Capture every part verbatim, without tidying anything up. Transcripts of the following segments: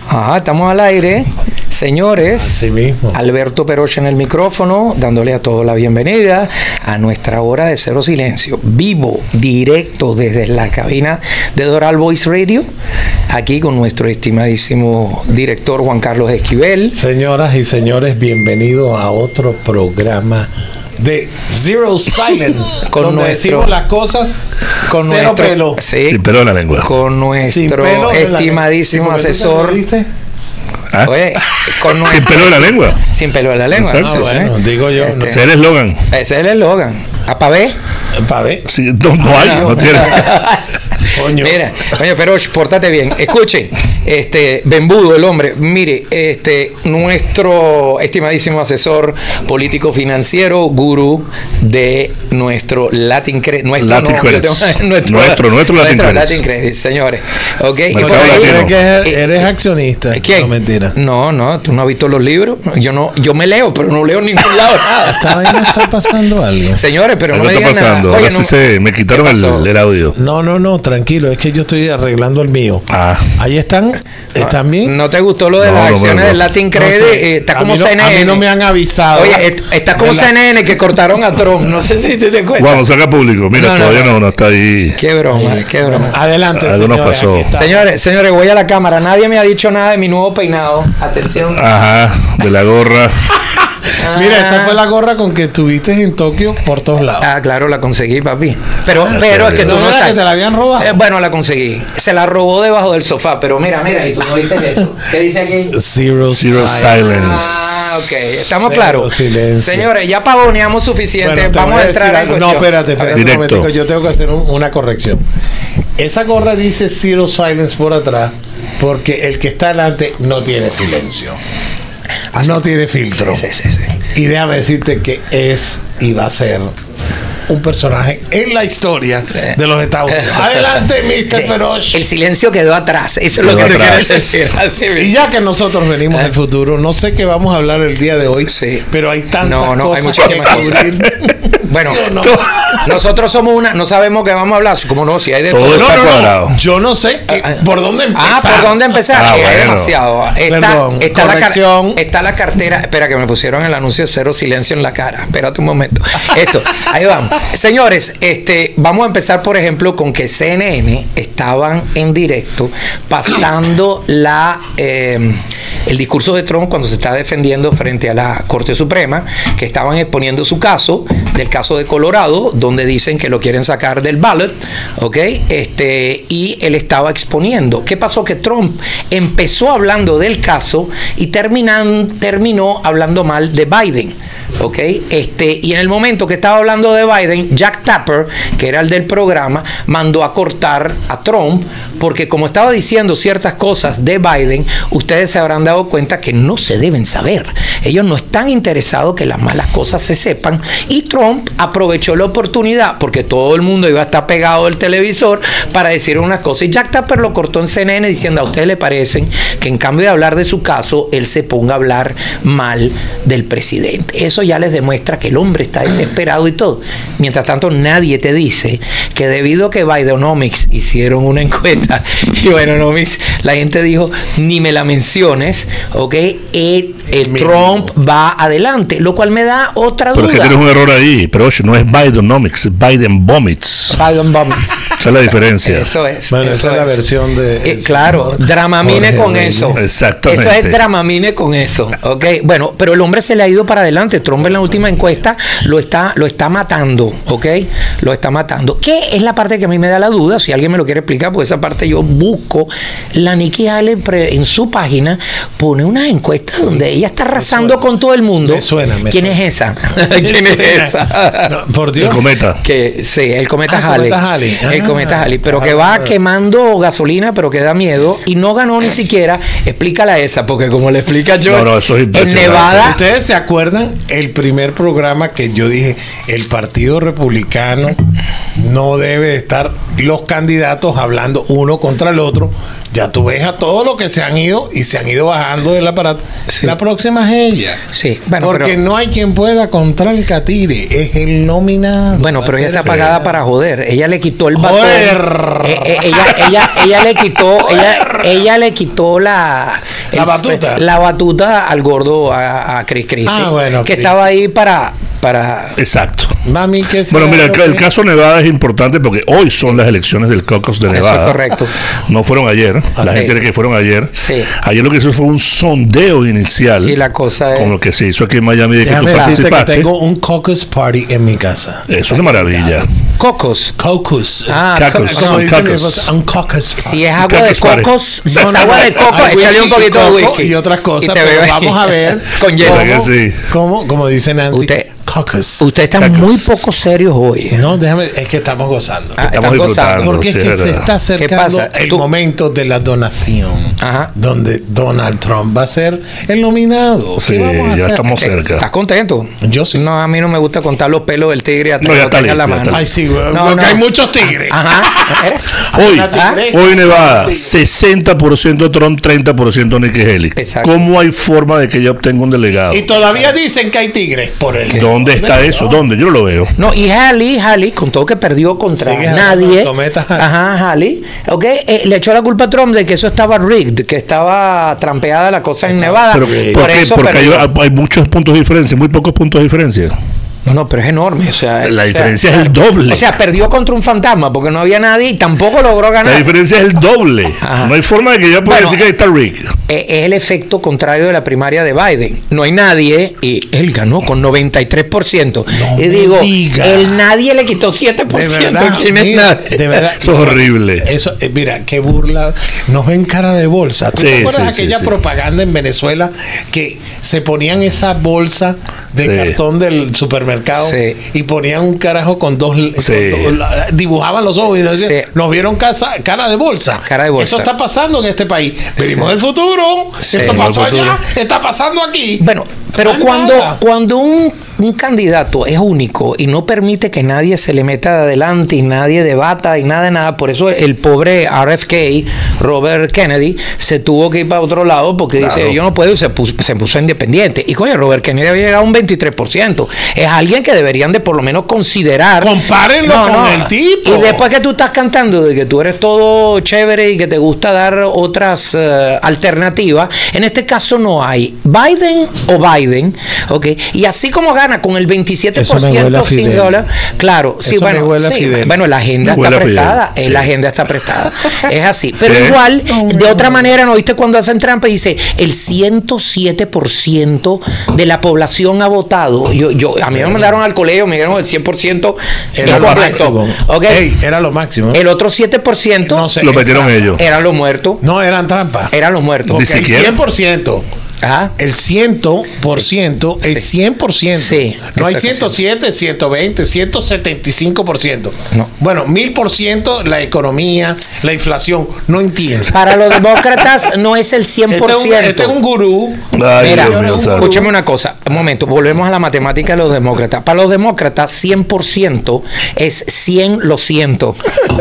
Ajá, estamos al aire. Señores, así mismo. Alberto Peroche en el micrófono, dándole a todos la bienvenida a nuestra hora de Cero Silencio, vivo, directo desde la cabina de Doral Voice Radio, aquí con nuestro estimadísimo director Juan Carlos Esquivel. Señoras y señores, bienvenidos a otro programa de Zero Silence, con donde nuestro, decimos las cosas con cero nuestro, pelo. Sí, sin pelo en la lengua. Con nuestro pelo estimadísimo la... asesor. ¿Ah? Oye, con nuestro, sin pelo en la lengua. Sin pelo en la lengua. Ah, ¿no? Bueno, ¿sí? digo yo. Este, No. Ese es el eslogan. Ese es el eslogan. ¿A pa' ver? ¿Para ver? Sí, no, no hay, no, no tiene. Coño. Mira, coño, pero pórtate bien. Escuchen, este, Bembudo, el hombre, mire, este, nuestro estimadísimo asesor político financiero, gurú de nuestro Latin Credit, nuestro, Latin no, Credit. nuestro, nuestro, nuestro Latin Credit. Latin Credit, señores. Ok, y por Mercado ahí, Latino. ¿Crees que eres, eh, eres accionista? ¿quién? No, mentira. No, no, tú no has visto los libros. Yo no, yo me leo, pero no leo en ningún lado nada. Esta vaina está pasando algo. Señores, pero Algo no me está digan pasando. nada. Ahora Oye, sí no, se me quitaron ¿qué pasó? el, el audio. No, no, no, tranquilo. Es que yo estoy arreglando el mío. Ah. Ahí están. ¿Están bien? ¿No te gustó lo de No, las no, acciones no, no. del Latin No Credit? sé. Eh, está A como mí no- C N N. A mí no me han avisado. Oye, est- está como ¿Verdad? C N N que cortaron a Trump. No sé si te das cuenta. Bueno, saca público. Mira, No, no, todavía no. no, no está ahí. Qué broma, qué broma. Adelante, Algo nos señores, pasó. aquí está. Señores, señores, voy a la cámara. Nadie me ha dicho nada de mi nuevo peinado. Atención. Ajá, de la gorra. Mira, esa fue la gorra con que estuviste en Tokio por todos lados. Ah, claro, la conseguí, papi. Pero, Ah, pero es sí. que tú ¿No no era sabes. que te la habían robado? Eh, bueno, la conseguí. Se la robó debajo del sofá. Pero mira, mira, y tú no viste esto. ¿Qué dice aquí? Zero, Zero silence. Ah, ok. Estamos Cero claros. silencio. Señores, ya pavoneamos suficiente. Bueno, te Vamos voy a decir entrar en algo. No, cuestión. espérate, espérate un Directo. momentico. Yo tengo que hacer un- una corrección. Esa gorra dice Zero Silence por atrás porque el que está delante no tiene silencio. No tiene filtro. Sí, sí, sí, sí. Y déjame decirte que es y va a ser un personaje en la historia de los Estados Unidos. Adelante, mister Peroche. El silencio quedó atrás. Eso es Quedó lo que te atrás. quieres decir. Así mismo. Y ya que nosotros venimos del futuro, no sé qué vamos a hablar el día de hoy, Sí. pero hay tantas No, no, hay cosas que muchísimas cosas. cubrir. Bueno, No, no. tú- nosotros somos una, no sabemos qué vamos a hablar. Como no, si hay de Todo todo. está No, no, cuadrado. no. Yo no sé qué- Ah, ah. por dónde empezar. Ah, ¿por dónde empezar? Ah, Es bueno. demasiado. Está, Perdón, está, la car- corrección. está la cartera. Espera, que me pusieron el anuncio de Cero Silencio en la cara. Espérate un momento. Esto, ahí vamos. Señores, este, vamos a empezar, por ejemplo, con que C N N estaban en directo pasando la eh, el discurso de Trump cuando se está defendiendo frente a la Corte Suprema, que estaban exponiendo su caso, del caso de Colorado, donde dicen que lo quieren sacar del ballot, ¿ok? Este, y él estaba exponiendo. ¿Qué pasó? Que Trump empezó hablando del caso y terminan, terminó hablando mal de Biden, ¿ok? Este, y en el momento que estaba hablando de Biden, Jack Tapper, que era el del programa, mandó a cortar a Trump, porque como estaba diciendo ciertas cosas de Biden, ustedes se habrán dado cuenta que no se deben saber. Ellos no están interesados que las malas cosas se sepan, y Trump aprovechó la oportunidad, porque todo el mundo iba a estar pegado del televisor, para decir unas cosas, y Jack Tapper lo cortó en C N N diciendo: ¿a ustedes le parecen que en cambio de hablar de su caso, él se ponga a hablar mal del presidente? Eso ya les demuestra que el hombre está desesperado y todo. Mientras tanto, nadie te dice que debido a que Bidenomics hicieron una encuesta, y Bidenomics, la gente dijo: ni me la menciones, ¿ok? El, el Trump va adelante, lo cual me da otra Pero es que duda. tienes un error ahí. Pero oye, no es Bidenomics, es Biden Vomits. Bidenomics. Esa es la diferencia. Eso es. Bueno, eso esa es la es. versión de. Eh, el claro, señor Dramamine Jorge con Reyes. eso. Exactamente. Eso es Dramamine con eso. Ok, bueno, pero el hombre se le ha ido para adelante. Trump en la última encuesta lo está, lo está matando. Ok, lo está matando. ¿Qué es la parte que a mí me da la duda? Si alguien me lo quiere explicar, pues esa parte yo busco. La Nikki Haley pre- en su página pone unas encuestas donde ella está arrasando con todo el mundo. Me suena, me ¿Quién suena. es esa? Me ¿Quién es suena. esa? No, por El Dios. cometa. Que sí, el cometa Ah, Halley. cometa Halley. El Ah, cometa Halley, pero que ah, va ah. quemando gasolina, pero que da miedo, y no ganó ni siquiera. Explícala esa, porque como le explica yo, No, no, eso es en impresionante. Nevada. ¿Ustedes se acuerdan el primer programa que yo dije, el Partido Republicano no debe estar los candidatos hablando uno contra el otro? Ya tú ves a todos los que se han ido y se han ido bajando del aparato. Sí. La próxima es ella. Sí, bueno, Porque pero- no hay quien pueda contra el catire. Es el nominado. Bueno, Va pero a ella ser está pagada el- para joder. Ella le quitó el batón. Joder. Eh, eh, ella, ella, ella le quitó, ella, ella le quitó la, La batuta. La batuta al gordo, a, a Chris Christie. Ah, bueno, que Chris. estaba ahí para... para Exacto. Mami, ¿qué Bueno, mira, el, será el lo que- caso Nevada es importante porque hoy son las elecciones del caucus de Eso es Nevada. correcto. No fueron ayer. La Ok. gente cree que fueron ayer. Sí. Ayer lo que hizo fue un sondeo inicial. Y la cosa es... Con lo que se hizo aquí en Miami de que Déjame tú decirte que participaste. tengo un caucus party en mi casa. Eso es una maravilla. Cocos. Caucus. Ah, Caucus. Como No, dice mi caucus. esposa, un caucus party. Si es agua de Cactus party. cocos, si No, es no, agua no. de coco, Hay échale un whisky poquito de coco whisky. y otras cosas, te pero bebes- vamos a ver Con hielo. ¿Verdad que sí? ¿Cómo, como dice Nancy? Usted- Caucus. Ustedes están Cactus. muy poco serios hoy. No, déjame, es que estamos gozando. Ah, Estamos están disfrutando. gozando. Porque es sí, que es se verdad. está acercando pasa? el Tú- momento de la donación, Ajá. donde Donald Trump va a ser el nominado. ¿Qué Sí, vamos a ya hacer? estamos Eh, cerca. ¿Estás contento? Yo sí. No, a mí no me gusta contar los pelos del tigre hasta No, que ya lo está tenga en la listo, ya mano. está Ay, sí, güey, No, porque no. hay muchos tigres. Ajá. ¿Eh? Hoy, Una tigresa. hoy Nevada, sesenta por ciento Trump, treinta por ciento Nikki Haley. Exacto. ¿Cómo hay forma de que ella obtenga un delegado? Y todavía dicen que hay tigres por el. ¿Dónde está eso? ¿Dónde? Yo no lo veo. No, y Haley, Haley, con todo que perdió contra Sigue jalando nadie. las cometas, Haley. Ajá, Haley. Ok, eh, le echó la culpa a Trump de que eso estaba rigged, que estaba trampeada la cosa en Nevada. Pero, ¿Por por qué? eso Porque hay, perdió. hay muchos puntos de diferencia, muy pocos puntos de diferencia. No, no, pero es enorme. O sea, La o sea, diferencia es el doble. O sea, perdió contra un fantasma porque no había nadie y tampoco logró ganar. La diferencia es el doble. Ajá. No hay forma de que ella pueda Bueno, decir que está Rick. Eh, es el efecto contrario de la primaria de Biden. No hay nadie y él ganó con noventa y tres por ciento. No y me digo, diga. el nadie le quitó siete por De ciento. verdad, ¿Quién es mira, nadie? de verdad. Eso es horrible. Eso, eh, mira, qué burla. Nos ven cara de bolsa. ¿Tú Sí, te acuerdas sí, aquella sí, sí. propaganda en Venezuela que se ponían esa bolsa de Sí. cartón del supermercado Sí. y ponían un carajo con dos, Sí. con dos- la- dibujaban los ojos y nos decían, Sí. nos vieron casa- cara de bolsa. Cara de bolsa. Eso está pasando en este país. Venimos del futuro. Sí. Eso Venimos pasó del futuro. allá. Está pasando aquí. Bueno, pero Más cuando, nada. cuando un, un candidato es único y no permite que nadie se le meta de adelante y nadie debata y nada de nada, por eso el pobre R F K, Robert Kennedy, se tuvo que ir para otro lado porque Claro. dice, yo no puedo, y se puso, se puso independiente. Y coño, Robert Kennedy había llegado a un veintitrés por ciento. Es alguien que deberían de por lo menos considerar. Compárenlo con el tipo. Y después que tú estás cantando de que tú eres todo chévere y que te gusta dar otras eh, alternativas, en este caso no hay Biden o Biden, ¿ok? Y así como gana con el veintisiete por Eso me huele a ciento sin Fidel. dólar, claro, sí, Eso me bueno, huele a sí, Fidel. bueno, la agenda Me está huele a Fidel, prestada, eh, sí. la agenda está prestada, es así, pero Sí. igual, de otra manera, ¿no viste cuando hacen trampa y dice el ciento siete por ciento de la población ha votado? Yo, yo, a mí me mandaron al colegio, me dijeron el cien por ciento Era lo incorrecto, máximo. ¿ok? Ey, era lo máximo. El otro siete por ciento No sé. Lo metieron ellos. eran los muertos, No, eran trampas. eran los muertos. Ni Porque el siquiera. cien por ciento. Ajá. El cien por ciento es cien por ciento. Sí, No hay exacto, ciento siete, ciento veinte, ciento setenta y cinco por ciento. No. Bueno, mil por ciento la economía, la inflación. No entiendo. Para los demócratas no es el cien por Este es, ciento. un, este es un gurú. Ay, Mira, Dios mío, santo. escúchame una cosa, un momento, volvemos a la matemática de los demócratas. Para los demócratas, cien por ciento es cien, lo siento.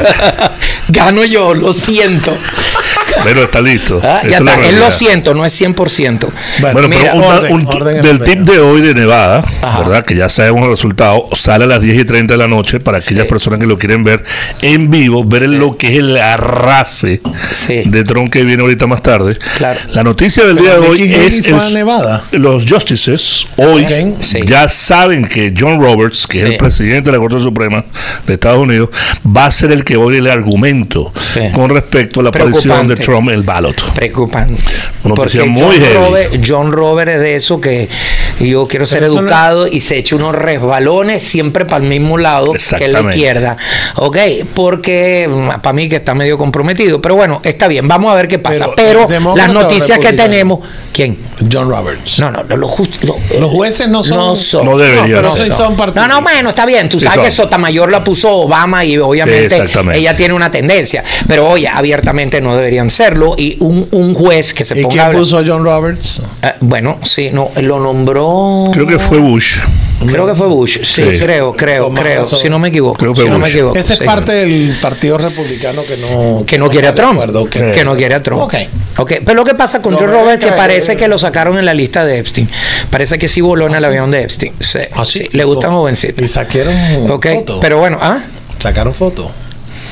Gano yo, lo siento. Pero está listo. Ah, Esa ya es la está, es lo realidad. siento, no es cien por ciento. Bueno, Mira, pero un- orden, un- orden en del el tip medio. de hoy de Nevada, Ajá. ¿verdad? Que ya sabemos el resultado, sale a las diez y treinta de la noche para aquellas Sí. personas que lo quieren ver en vivo, ver lo que es el arrase Sí. de Trump que viene ahorita más tarde. Claro. La noticia del día de Pero hoy Nikki Haley es fue a el- Nevada. los justices hoy Ok. Sí. ya saben que John Roberts, que es Sí. el presidente de la Corte Suprema de Estados Unidos, va a ser el que oye el argumento Sí. con respecto a la aparición de Preocupante. Trump en el ballot. Preocupante. Una Porque noticia muy John heavy. Robert, John Robert es de eso que yo quiero ser Pero eso no- educado y se echa unos resbalones siempre para el mismo lado que es la Exactamente. izquierda. Ok, porque para mí que está medio comprometido. Pero bueno, está bien, vamos a ver qué pasa. Pero, Pero, ¿es demócrata las o noticias que republicano? tenemos. ¿Quién? John Roberts. No, no, no, los, just- lo- Los jueces no son. no son. No deberían pero ser. sí son partidos. No, no, bueno, está bien. Tú Sí, sabes son. que Sotomayor la puso Obama y obviamente Sí, exactamente. ella tiene una tendencia. Pero oye, abiertamente no deberían serlo. Y un, un juez que se ¿Y ponga a quién hablar- puso John Roberts? Eh, bueno, sí, no, lo nombró. Creo que fue Bush. Creo que fue Bush. Sí, Sí. creo, creo, Con más creo. razón. Si no me equivoco. Creo que si no Bush. me equivoco. Ese es sí. parte del partido republicano que no. Que no quiere a está de Trump. acuerdo, que- Que no quiere a Trump. Ok. Ok, pero lo que pasa con Lo John ven Robert que que- parece que lo sacaron en la lista de Epstein. Parece que sí voló en el avión de Epstein. Sí, Ah, sí, sí. le gustan Y jovencitas. sacaron Ok, fotos. pero bueno, ¿ah? Sacaron fotos.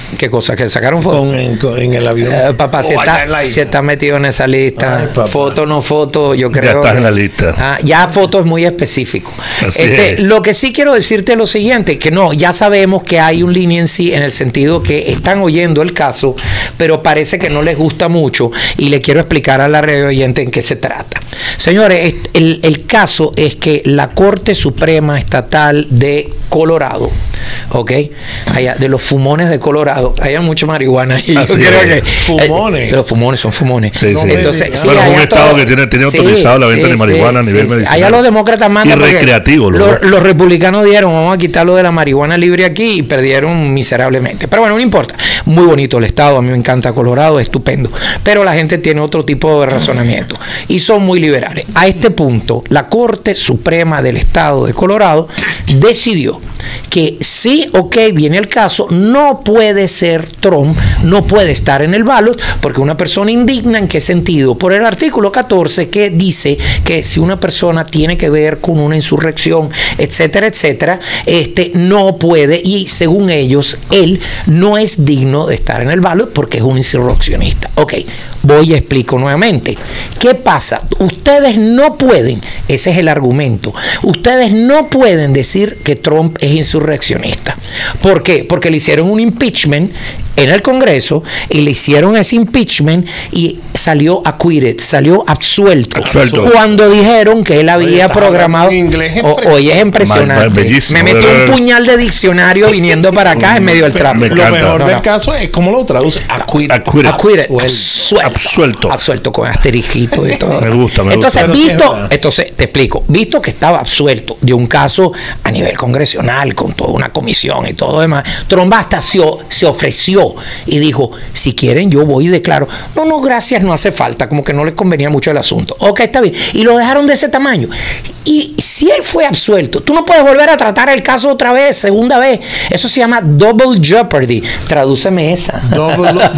¿Qué cosa? ¿Que sacaron fotos? Con, en, con- en el avión. Eh, papá, si O allá está, en la isla. si está metido en esa lista, Ay, papá. foto no foto, yo Ya creo estás que- en la lista. Ah, ya foto es muy específico. Así Este, es. lo que sí quiero decirte es lo siguiente, que no, ya sabemos que hay un leniency en el sentido que están oyendo el caso, pero parece que no les gusta mucho y le quiero explicar a la radio oyente en qué se trata. Señores, est- el, el caso es que la Corte Suprema Estatal de Colorado, ¿ok? Allá, de los fumones de Colorado, hay mucho marihuana y yo Así creo es. que Fumones. eh, los fumones son fumones. Sí, No sí. me Entonces, digas. sí, Bueno, es un allá estado todo- que tiene- tiene sí, autorizado la venta sí, de marihuana a sí, nivel sí. medicinal. Allá los demócratas mandan Y porque recreativo, los Los, dos. los republicanos dijeron, vamos a quitarlo de la marihuana libre aquí y perdieron miserablemente. Pero bueno, no importa. Muy bonito el estado, a mí me encanta Colorado, estupendo. Pero la gente tiene otro tipo de razonamiento y son muy liberales. A este punto, la Corte Suprema del Estado de Colorado decidió que sí, ok, viene el caso, no puede ser Trump, no puede estar en el ballot, porque una persona indigna, ¿en qué sentido? Por el artículo catorce que dice que si una persona tiene que ver con una insurrección, etcétera, etcétera, este no puede, y según ellos, él no es digno de estar en el ballot porque es un insurreccionista. Ok, voy y explico nuevamente. ¿Qué pasa? Ustedes no pueden, ese es el argumento, ustedes no pueden decir que Trump es insurreccionista. ¿Por qué? Porque le hicieron un impeachment en el Congreso y le hicieron ese impeachment y salió acquitted, salió absuelto. Absuelto. Cuando dijeron que él había estás programado. hablando en inglés O- Oye, es impresionante. Ma- ma- bellísimo. Me metí un puñal de diccionario viniendo para acá en medio del Me tráfico. Lo encanta. mejor No, del no. caso es cómo lo traduce. Acquitted. Acquitted. Acquitted, Absuelto. absuelto, Absuelto. absuelto con asterijito y todo. Me gusta, me entonces, gusta. Pero sí es visto, verdad. entonces te explico, visto que estaba absuelto de un caso a nivel congresional con toda una comisión y todo lo demás, Trump hasta se, o- se ofreció y dijo, si quieren yo voy y declaro. No, no, gracias, no hace falta, como que no les convenía mucho el asunto. Ok, está bien. Y lo dejaron de ese tamaño. Y si él fue absuelto, tú no puedes volver a tratar el caso otra vez, segunda vez. Eso se llama double jeopardy. Tradúceme esa. Doble, doble,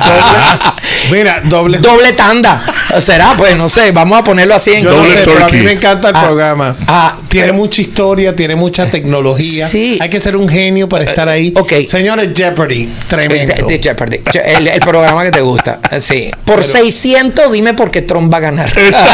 mira, doble. Doble tanda. ¿Será? Pues no sé, vamos a ponerlo así en Yo no Doble sé, pero a mí turkey. me encanta el Ah, programa. ah, tiene pero- mucha historia, tiene mucha tecnología. Sí. Hay que ser un genio para estar ahí. ok. Señores, Jeopardy, tremendo. De- de Jeopardy. El, el programa que te gusta. Sí. Por seiscientos, dime por qué Trump va a ganar.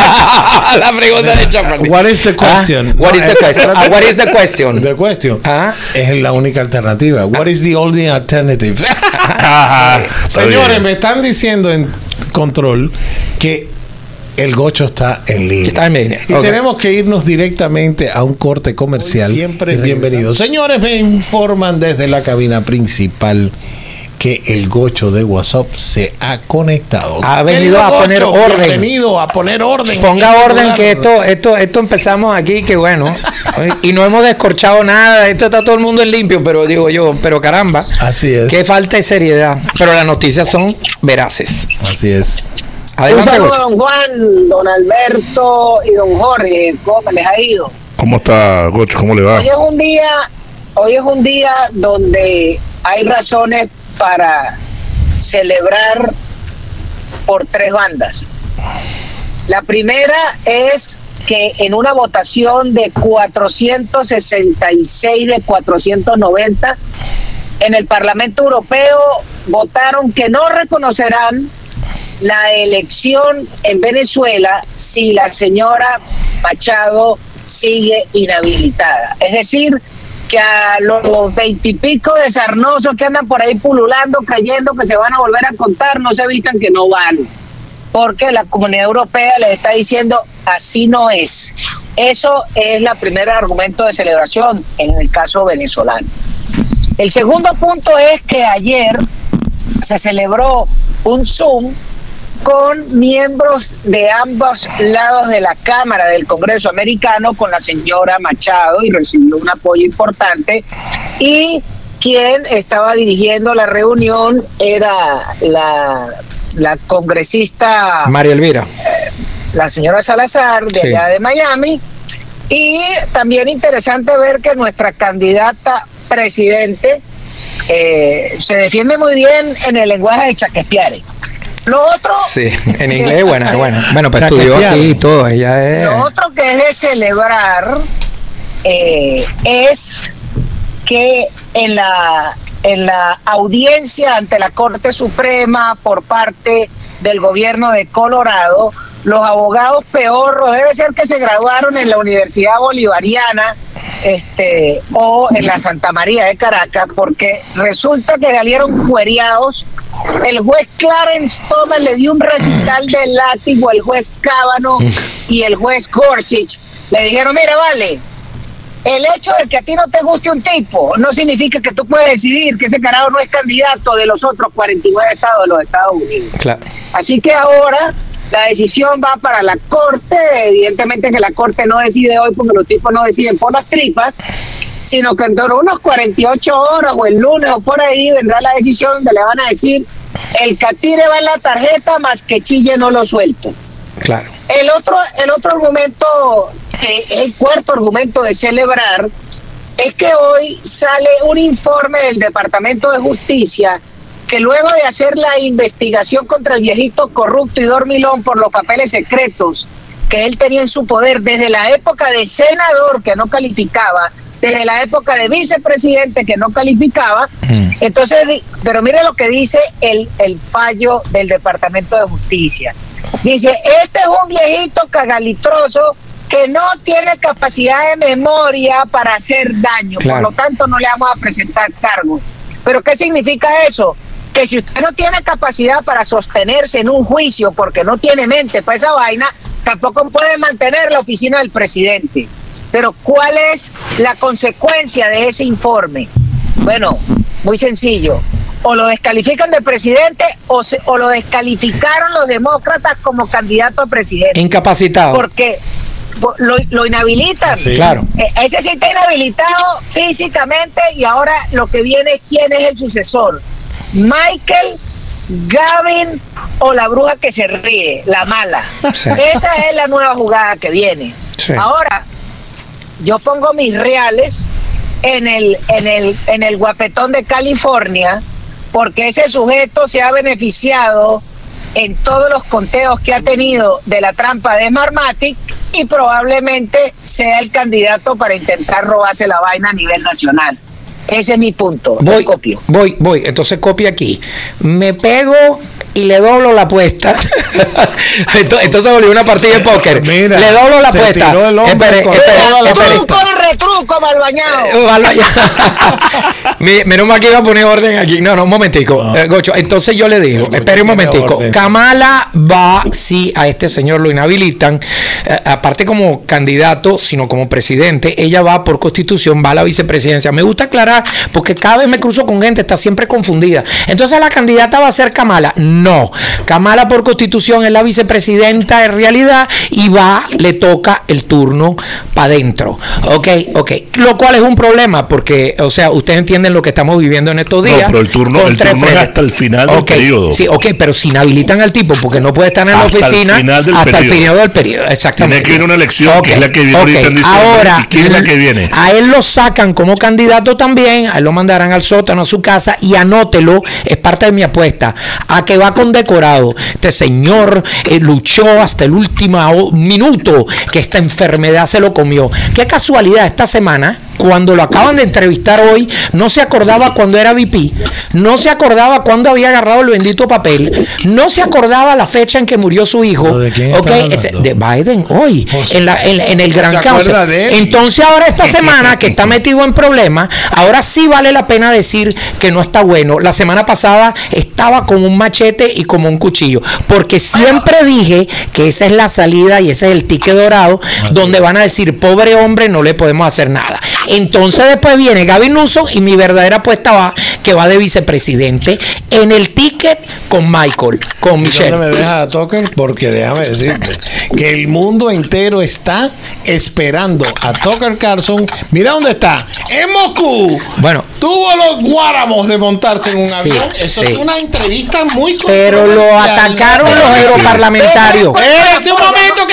La pregunta de Jeopardy. What is the question? Ah, what is the No, question? espérate. Ah, what is the question? The question. Ah. Es la única alternativa. What is the only alternative? Ajá, está Señores, bien. me están diciendo en control que el gocho está en línea. Está en línea. Y Ok. tenemos que irnos directamente a un corte comercial. Siempre bienvenidos. Señores, me informan desde la cabina principal que el gocho de WhatsApp se ha conectado. Ha venido Querido a poner Gocho, orden. Bienvenido a poner orden. Ponga en orden lugar. que esto, esto, esto empezamos aquí, que bueno. Y no hemos descorchado nada. Esto está todo el mundo en limpio, pero digo yo, pero caramba. Así es. Qué falta de seriedad. Pero las noticias son veraces. Así es. Un Adelante, saludo, Gocho. don Juan, don Alberto y don Jorge. ¿Cómo les ha ido? ¿Cómo está, Gocho? ¿Cómo le va? Hoy es un día, hoy es un día donde hay razones para celebrar por tres bandas. La primera es que en una votación de cuatrocientos sesenta y seis de cuatrocientos noventa en el Parlamento Europeo votaron que no reconocerán la elección en Venezuela si la señora Machado sigue inhabilitada. Es decir, que a los veintipico de sarnosos que andan por ahí pululando creyendo que se van a volver a contar, no se evitan que no van, porque la Comunidad Europea les está diciendo así no es. Eso es el primer argumento de celebración en el caso venezolano. El segundo punto es que ayer se celebró un Zoom con miembros de ambos lados de la Cámara del Congreso americano con la señora Machado y recibió un apoyo importante, y quien estaba dirigiendo la reunión era la, la congresista María Elvira. la señora Salazar de Sí. allá de Miami. Y también interesante ver que nuestra candidata presidente eh, se defiende muy bien en el lenguaje de Shakespeare. Lo otro, Sí, en inglés, buena, buena. Bueno, pues estudió aquí y todo. Ella es. lo otro que es de celebrar eh, es que en la en la audiencia ante la Corte Suprema por parte del gobierno de Colorado, los abogados peorros, debe ser que se graduaron en la Universidad Bolivariana este, o en la Santa María de Caracas, porque resulta que salieron cuereados. El juez Clarence Thomas le dio un recital de látigo al juez Cábano y el juez Gorsuch le dijeron, mira, vale, el hecho de que a ti no te guste un tipo no significa que tú puedes decidir que ese carajo no es candidato de los otros cuarenta y nueve estados de los Estados Unidos. Claro. Así que ahora la decisión va para la Corte. Evidentemente que la Corte no decide hoy porque los tipos no deciden por las tripas, sino que dentro de unos cuarenta y ocho horas o el lunes o por ahí vendrá la decisión donde le van a decir el catire va en la tarjeta más que chille no lo suelto. Claro. El otro, el otro argumento, eh, el cuarto argumento de celebrar, es que hoy sale un informe del Departamento de Justicia que luego de hacer la investigación contra el viejito corrupto y dormilón por los papeles secretos que él tenía en su poder desde la época de senador, que no calificaba, desde la época de vicepresidente, que no calificaba, mm. entonces, pero mire lo que dice el, el fallo del Departamento de Justicia. Dice, este es un viejito cagalitroso que no tiene capacidad de memoria para hacer daño, claro. Por lo tanto no le vamos a presentar cargos. ¿Pero qué significa eso? Que si usted no tiene capacidad para sostenerse en un juicio porque no tiene mente para esa vaina, tampoco puede mantener la oficina del presidente. Pero ¿cuál es la consecuencia de ese informe? Bueno, muy sencillo. O lo descalifican de presidente o, se, o lo descalificaron los demócratas como candidato a presidente. Incapacitado. Porque lo, lo inhabilitan. Sí. Claro. Eh, ese sí está inhabilitado físicamente y ahora lo que viene es quién es el sucesor. Michael, Gavin o la bruja que se ríe, la mala. Sí. Esa es la nueva jugada que viene. Sí. Ahora, yo pongo mis reales en el, en el, en el guapetón de California, porque ese sujeto se ha beneficiado en todos los conteos que ha tenido de la trampa de Smartmatic y probablemente sea el candidato para intentar robarse la vaina a nivel nacional. Ese es mi punto. Voy, copio. Voy, voy. Entonces copia aquí. Me pego y le doblo la apuesta. Entonces volvió una partida de póker. Mira, le doblo la apuesta. Espere, espere, espere. Truco, retruco, mal bañado. Mal bañado. Menos mal que iba a poner orden aquí. No, no, un momentico. No. Eh, Gocho, entonces yo le digo, espere un momentico. Kamala va, si a este señor lo inhabilitan, eh, aparte como candidato, sino como presidente, ella va por constitución, va a la vicepresidencia. Me gusta aclarar, porque cada vez me cruzo con gente, está siempre confundida. Entonces la candidata va a ser Kamala. No, Kamala por constitución es la vicepresidenta en realidad y va, le toca el turno para adentro. Ok, ok. Lo cual es un problema porque, o sea, ustedes entienden lo que estamos viviendo en estos días. No, pero el turno, el turno es hasta el final del okay, periodo. Sí, ok, pero si inhabilitan al tipo porque no puede estar en hasta la oficina el hasta periodo. el final del periodo. Exactamente. Tiene que viene una elección okay, que es la que viene okay. ahorita en diciembre. Ahora, ¿y quién es la que viene? A él lo sacan como candidato también, a él lo mandarán al sótano, a su casa, y anótelo, es parte de mi apuesta, a que va condecorado. Este señor eh, luchó hasta el último minuto que esta enfermedad se lo comió. Qué casualidad, esta semana, cuando lo acaban de entrevistar hoy, no se acordaba cuando era V P, no se acordaba cuando había agarrado el bendito papel, no se acordaba la fecha en que murió su hijo. ¿De quién okay, de Biden hoy, pues, en, la, en, en el Gran Cáncer. Entonces ahora esta semana que está metido en problemas, ahora sí vale la pena decir que no está bueno. La semana pasada estaba con un machete y como un cuchillo, porque siempre dije que esa es la salida y ese es el ticket dorado, así donde es. Van a decir, pobre hombre, no le podemos hacer nada. Entonces después viene Gavin Newsom y mi verdadera apuesta va, que va de vicepresidente en el ticket con Michael, con Michelle. ¿Dónde me deja a Tucker? Porque déjame decirte que el mundo entero está esperando a Tucker Carlson. Mira dónde está, en Moscú. Bueno, tuvo los guáramos de montarse en un avión. Sí, Eso sí. es una entrevista muy pero lo atacaron los europarlamentarios. Espérate un momento que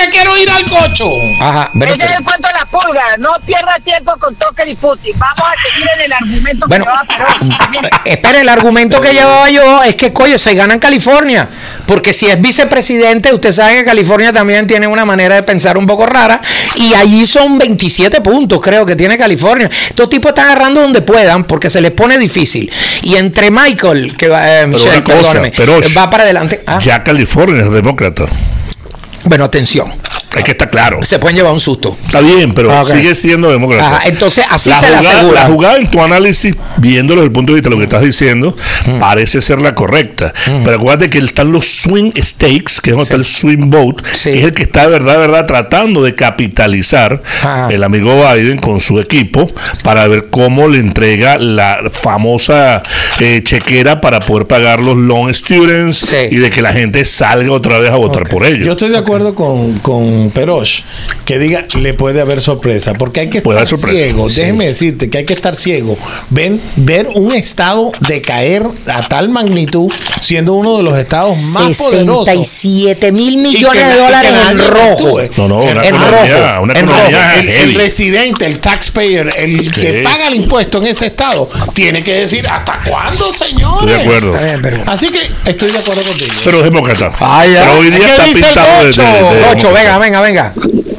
que quiero ir al cocho. Ajá, bueno, Ese pero- es el cuento de la pulga. No pierda tiempo con Tucker y Putin. Vamos a seguir en el argumento Bueno, que llevaba Perón. También. espera, el argumento que llevaba yo es que, coño, se gana en California. Porque si es vicepresidente, usted sabe que California también tiene una manera de pensar un poco rara. Y allí son veintisiete puntos, creo que tiene California. Estos tipos están agarrando donde puedan porque se les pone difícil. Y entre Michael, que va, eh, Michelle, una cosa, perdóneme, pero va para adelante. Ah, Ya California es demócrata. bueno, atención. Hay que estar claro. Se pueden llevar un susto. Está bien, pero Ah, ok. sigue siendo demócrata. Ajá, entonces así la se la jugada, asegura. La jugada en tu análisis, viéndolo desde el punto de vista de lo que estás diciendo, parece ser la correcta. Pero acuérdate que están los swing stakes, que es donde está el swing vote, Sí. es el que está de verdad, de verdad, tratando de capitalizar Ajá. el amigo Biden con su equipo para ver cómo le entrega la famosa eh, chequera para poder pagar los loan students Sí. y de que la gente salga otra vez a votar Ok. por ellos. Yo estoy de acuerdo con, con Perosh, que diga, le puede haber sorpresa, porque hay que Puede estar haber sorpresa. ciego. Sí. Déjeme decirte que hay que estar ciego. Ven, ver un estado decaer a tal magnitud, siendo uno de los estados más poderosos. sesenta y siete mil Y que millones na- de y que dólares en nadie rojo. actúe. No, no, una En economía, rojo, una en economía rojo. El, el heavy. residente, el taxpayer, el que Sí. paga el impuesto en ese estado, tiene que decir hasta cuándo, señores. Estoy de acuerdo. Está bien, pero- Así que estoy de acuerdo contigo. Pero es demócrata. Ah, ya. Pero hoy día ¿Qué está dice el pintado de, Gocho? de- de Ocho, demócrata. venga, venga, venga.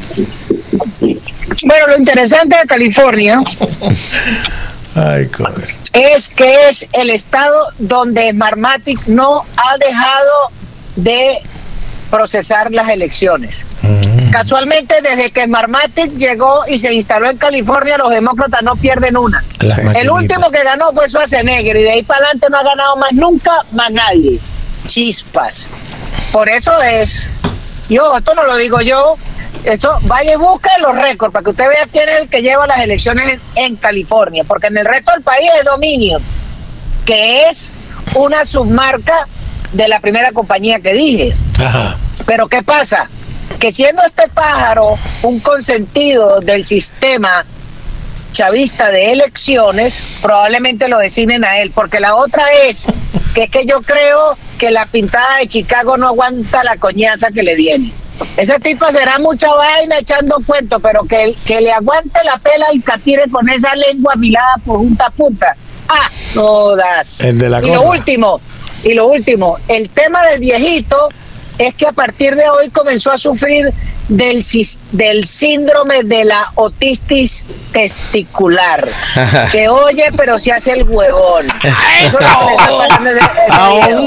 Bueno, lo interesante de California Ay, coño. es que es el estado donde Smartmatic no ha dejado de procesar las elecciones. Casualmente, desde que Smartmatic llegó y se instaló en California, los demócratas no pierden una. Las El maquinitas. último que ganó fue Schwarzenegger y de ahí para adelante no ha ganado más nunca, más nadie. Chispas. Por eso es, yo, esto no lo digo yo, esto, vaya y busque los récords para que usted vea quién es el que lleva las elecciones en, en California, porque en el resto del país es Dominion, que es una submarca de la primera compañía que dije. Ajá. Pero ¿qué pasa? Que siendo este pájaro un consentido del sistema chavista de elecciones, probablemente lo designen a él, porque la otra es que es que yo creo que la pintada de Chicago no aguanta la coñaza que le viene. Ese tipo será mucha vaina echando cuentos, pero que, que le aguante la pela y catire con esa lengua afilada por junta a punta. Ah, todas. El de la y lo gorra. último, y lo último, el tema del viejito es que a partir de hoy comenzó a sufrir del, sis- del síndrome de la otitis testicular. Que oye, pero se hace el huevón. Eso es lo que le está pasando a ese- ese video.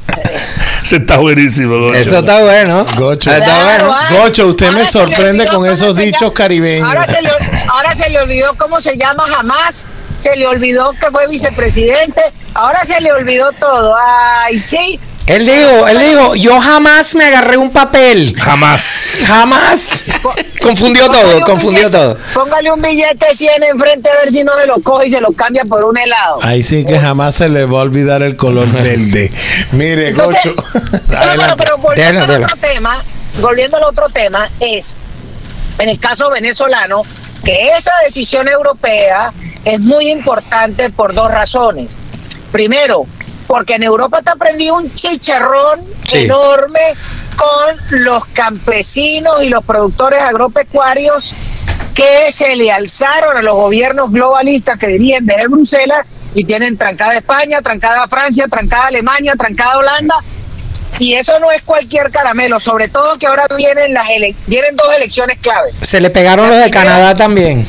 Ese está buenísimo, Gocho. Eso está bueno. Gocho. Está Claro, bueno. ay, Gocho, usted me ahora se le sorprende olvidó con cómo esos se dichos llama- caribeños. Ahora se, le, ahora se le olvidó cómo se llama jamás. Se le olvidó que fue vicepresidente. Ahora se le olvidó todo. Ay, sí. Él dijo, él dijo, yo jamás me agarré un papel. Jamás. Jamás. Confundió Póngale todo, un confundió billete- todo. Póngale un billete cien enfrente a ver si no se lo coge y se lo cambia por un helado. Ahí sí que jamás se le va a olvidar el color verde. Mire, Entonces, Gocho. no, bueno, Adelante. pero volviendo Dele, al dele. otro tema, volviendo al otro tema, es en el caso venezolano que esa decisión europea es muy importante por dos razones. Primero, porque en Europa está prendido un chicharrón Sí. enorme con los campesinos y los productores agropecuarios que se le alzaron a los gobiernos globalistas que dirigen desde Bruselas y tienen trancada España, trancada Francia, trancada Alemania, trancada Holanda. Y eso no es cualquier caramelo, sobre todo que ahora vienen las ele- vienen dos elecciones claves. Se le pegaron los de Canadá también.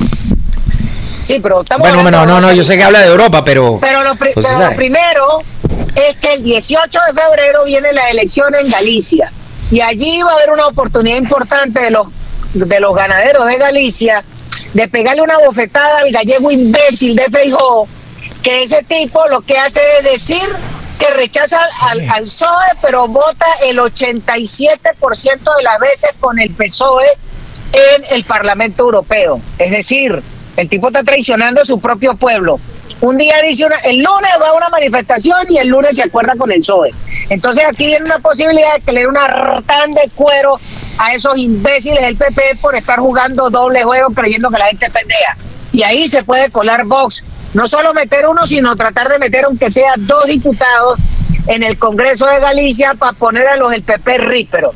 Sí, pero estamos Bueno, hablando no, no, de no, yo sé que habla de Europa, pero. Pero, lo, pri- pues, pero ¿sabes? lo primero es que el dieciocho de febrero viene la elección en Galicia y allí va a haber una oportunidad importante de los de los ganaderos de Galicia de pegarle una bofetada al gallego imbécil de Feijóo, que ese tipo lo que hace es decir que rechaza al, al P S O E, pero vota el ochenta y siete por ciento de las veces con el P S O E en el Parlamento Europeo. Es decir, el tipo está traicionando a su propio pueblo. Un día dice, una, el lunes va a una manifestación y el lunes se acuerda con el P S O E. Entonces aquí viene una posibilidad de que le dé una ratán de cuero a esos imbéciles del P P por estar jugando doble juego creyendo que la gente es pendeja. Y ahí se puede colar Vox. No solo meter uno, sino tratar de meter aunque sea dos diputados en el Congreso de Galicia para poner a los del P P ríperos.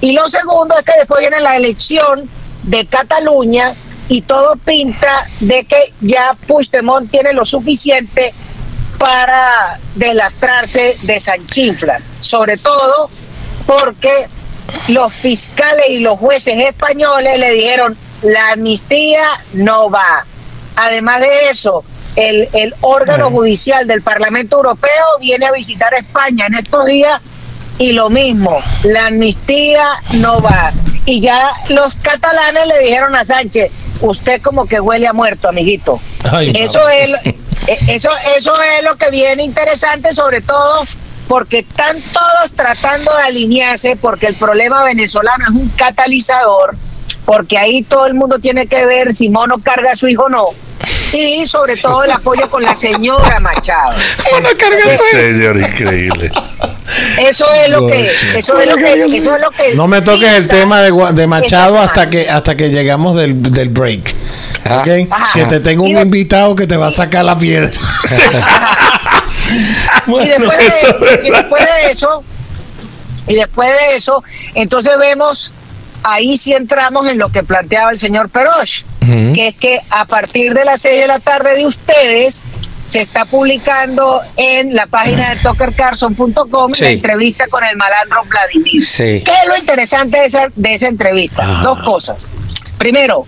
Y lo segundo es que después viene la elección de Cataluña y todo pinta de que ya Puigdemont tiene lo suficiente para deslastrarse de Sanchinflas, sobre todo porque los fiscales y los jueces españoles le dijeron la amnistía no va. Además de eso, el, el órgano judicial del Parlamento Europeo viene a visitar España en estos días y lo mismo, la amnistía no va. Y ya los catalanes le dijeron a Sánchez, usted como que huele a muerto, amiguito. Ay, eso no. es eso eso es lo que viene interesante, sobre todo porque están todos tratando de alinearse, porque el problema venezolano es un catalizador, porque ahí todo el mundo tiene que ver si Mono carga a su hijo o no. Y sobre todo el apoyo con la señora Machado. Mono carga a su hijo. Señor, increíble. Eso es lo que, eso es lo que, eso es lo que. No me toques el tema de, de Machado hasta que hasta que llegamos del, del break. ¿Okay? Que te tengo un invitado que te va a sacar la piedra. Bueno, y, después de, eso y después de eso, y después de eso, entonces vemos, ahí sí entramos en lo que planteaba el señor Perosh, uh-huh. que es que a partir de las seis de la tarde de ustedes se está publicando en la página de tucker carlson punto com sí. la entrevista con el malandro Vladimir. Sí. ¿Qué es lo interesante de esa, de esa entrevista? Ah. Dos cosas. Primero,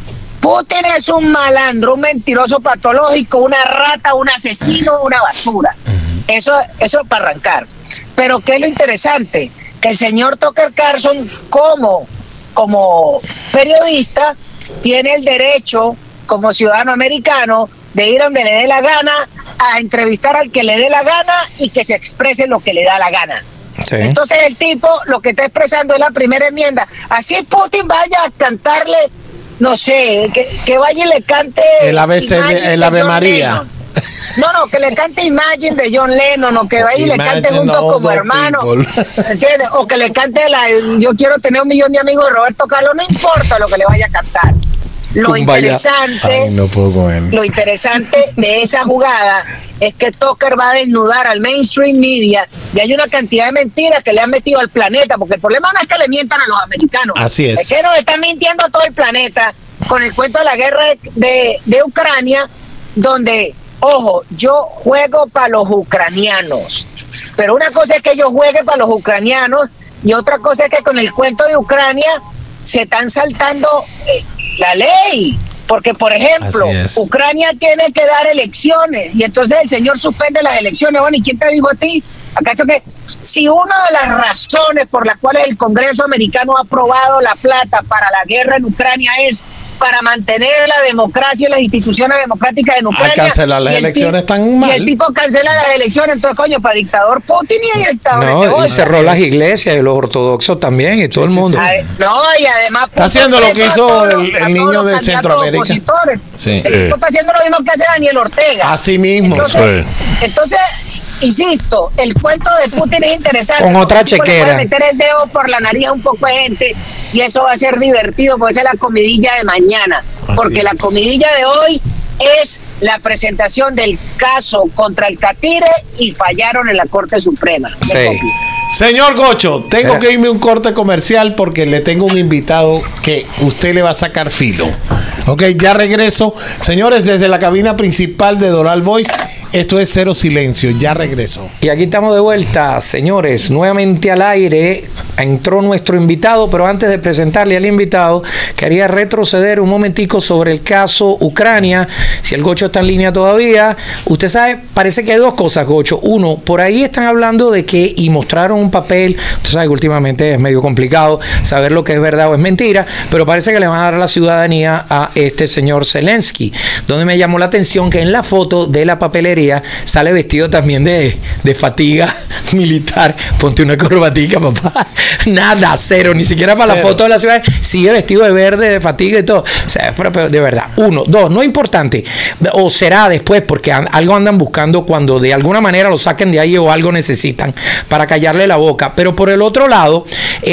Putin es un malandro, un mentiroso patológico, una rata, un asesino, una basura. Eso, eso para arrancar. Pero ¿qué es lo interesante? Que el señor Tucker Carlson, como, como periodista, tiene el derecho, como ciudadano americano, de ir donde le dé la gana, a entrevistar al que le dé la gana y que se exprese lo que le da la gana. Sí. Entonces el tipo lo que está expresando es la primera enmienda. Así Putin vaya a cantarle, no sé, que, que vaya y le cante el A B C, el Ave María. Lennon. No, no, que le cante Imagine de John Lennon, o que vaya y le cante juntos como hermano, ¿entiendes? O que le cante la Yo quiero tener un millón de amigos de Roberto Carlos, no importa lo que le vaya a cantar. Lo Kumbaya. interesante, Ay, no puedo comer. Lo interesante de esa jugada es que Tucker va a desnudar al mainstream media y hay una cantidad de mentiras que le han metido al planeta, porque el problema no es que le mientan a los americanos. Así es. Es que nos están mintiendo a todo el planeta con el cuento de la guerra de, de, de Ucrania, donde, ojo, yo juego para los ucranianos, pero una cosa es que yo juegue para los ucranianos y otra cosa es que con el cuento de Ucrania se están saltando eh, la ley, porque por ejemplo Ucrania tiene que dar elecciones y entonces el señor suspende las elecciones. Bueno, ¿y quién te dijo a ti? ¿Acaso que si una de las razones por las cuales el Congreso americano ha aprobado la plata para la guerra en Ucrania es para mantener la democracia y las instituciones democráticas en Ucrania? A cancelar las elecciones tan mal. Y el tipo cancela las elecciones, entonces coño, para dictador Putin y dictador. No, y cerró las iglesias y los ortodoxos también y todo sí, el mundo. Sí, sí. No, y además está haciendo lo que hizo el, el niño de Centroamérica. Sí. El tipo está haciendo lo mismo que hace Daniel Ortega. Así mismo. Entonces, sí. entonces insisto, el cuento de Putin es interesante. Con otra chequera. Puede meter el dedo por la nariz a un poco de gente y eso va a ser divertido, porque esa es la comidilla de mañana. Así porque es. La comidilla de hoy es la presentación del caso contra el Catire y fallaron en la Corte Suprema. Sí. Señor Gocho, tengo que irme a un corte comercial porque le tengo un invitado que usted le va a sacar filo. Ok, ya regreso. Señores, desde la cabina principal de Doral Voice, esto es Cero Silencio, ya regreso. Y aquí estamos de vuelta, señores, nuevamente al aire. Entró nuestro invitado, pero antes de presentarle al invitado, quería retroceder un momentico sobre el caso Ucrania. Si el Gocho está en línea todavía, usted sabe, parece que hay dos cosas, Gocho. Uno, por ahí están hablando de que, y mostraron un papel, usted sabe que últimamente es medio complicado saber lo que es verdad o es mentira, pero parece que le van a dar la ciudadanía a este señor Zelensky, donde me llamó la atención que en la foto de la papelería sale vestido también de, de fatiga militar. Ponte una corbatica, papá. Nada, cero, ni siquiera para cero. La foto de la ciudad. Sigue vestido de verde, de fatiga y todo. O sea, pero, pero de verdad. Uno, dos, no es importante. O será después, porque an, algo andan buscando cuando de alguna manera lo saquen de ahí o algo necesitan para callarle la boca. Pero por el otro lado,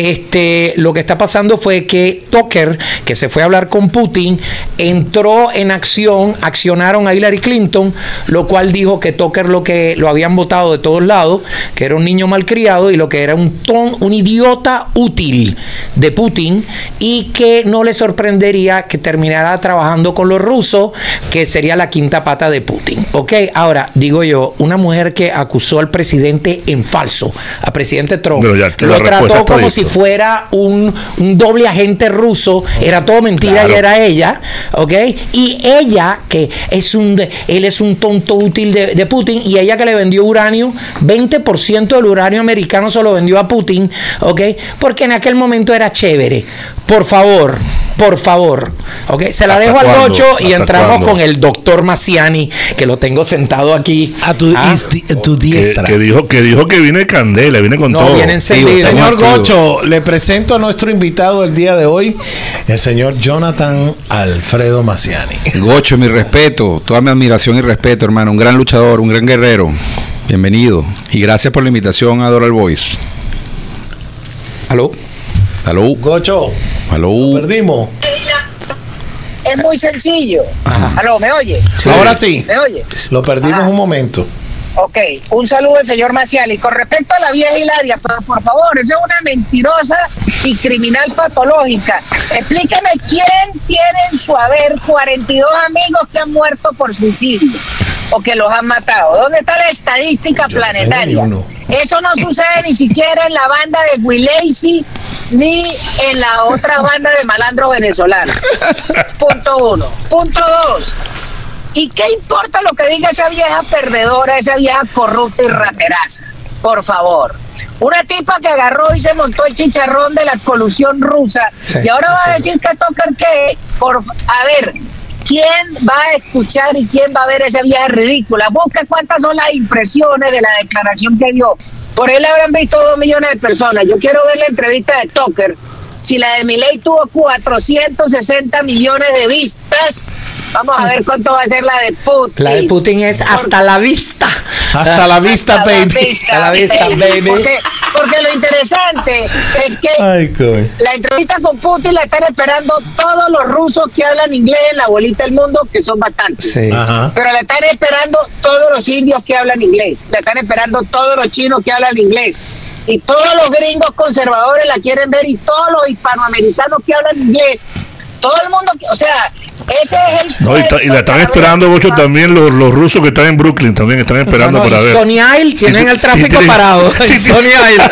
este, lo que está pasando fue que Tucker, que se fue a hablar con Putin, entró en acción, accionaron a Hillary Clinton, lo cual dijo que Tucker lo que lo habían votado de todos lados, que era un niño malcriado y lo que era un ton, un idiota útil de Putin, y que no le sorprendería que terminara trabajando con los rusos, que sería la quinta pata de Putin. Ok, ahora digo yo, una mujer que acusó al presidente en falso, al presidente Trump, ya, lo trató como listo. si fuera un, un doble agente ruso, era todo mentira, Claro. y era ella, ok, y ella que es un, él es un tonto útil de, de Putin, y ella que le vendió uranio, veinte por ciento del uranio americano se lo vendió a Putin, ok, porque en aquel momento era chévere. Por favor, por favor, ok, se la ¿Hasta dejo al cuándo? Gocho y ¿Hasta entramos cuándo? con el doctor Massiani, que lo tengo sentado aquí. A tu, Ah, isti- a tu Que, diestra. que dijo que dijo que viene candela, viene con no, todo. viene encendido. Señor activo. Gocho, le presento a nuestro invitado del día de hoy, el señor Jonathan Alfredo Massiani. Gocho, mi respeto, toda mi admiración y respeto, hermano. Un gran luchador, un gran guerrero. Bienvenido. Y gracias por la invitación a Doral Voice. ¿Aló? Aló. Gocho, Aló. perdimos. Es muy sencillo. Aló, ¿me oye? Ahora sí, ¿Me oye? lo perdimos Ah. un momento. Ok, un saludo al señor Massiani. Con respecto a la vieja Hilaria, pero por favor, esa es una mentirosa y criminal patológica. Explíqueme quién tiene en su haber cuarenta y dos amigos que han muerto por suicidio o que los han matado. ¿Dónde está la estadística Yo no tengo planetaria? ni uno. Eso no sucede ni siquiera en la banda de Willacy ni en la otra banda de malandros venezolanos. Punto uno. Punto dos. ¿Y qué importa lo que diga esa vieja perdedora, esa vieja corrupta y rateraza? Por favor. Una tipa que agarró y se montó el chicharrón de la colusión rusa, Sí, y ahora va a sí. decir que Tucker que, por a ver, ¿quién va a escuchar y quién va a ver esa vieja ridícula? Busca cuántas son las impresiones de la declaración que dio. Por él habrán visto dos millones de personas. Yo quiero ver la entrevista de Tucker. Si la de Milei tuvo cuatrocientos sesenta millones de vistas, vamos a ver cuánto va a ser la de Putin. La de Putin es hasta la vista. Hasta la vista, Hasta la baby. vista, Hasta la vista, baby. Porque, porque lo interesante es que Ay, coño. la entrevista con Putin la están esperando todos los rusos que hablan inglés en la bolita del mundo, que son bastantes. Sí. Ajá. Pero la están esperando todos los indios que hablan inglés. La están esperando todos los chinos que hablan inglés. Y todos los gringos conservadores la quieren ver, y todos los hispanoamericanos que hablan inglés. Todo el mundo, que, o sea, ese es el... No, y, ta- y la están para esperando ver- mucho también los, los rusos que están en Brooklyn, también están esperando No, no, para y ver. Sony Isle tienen Sí, el sí, tráfico tienen- parado. sí, En Sony Isle.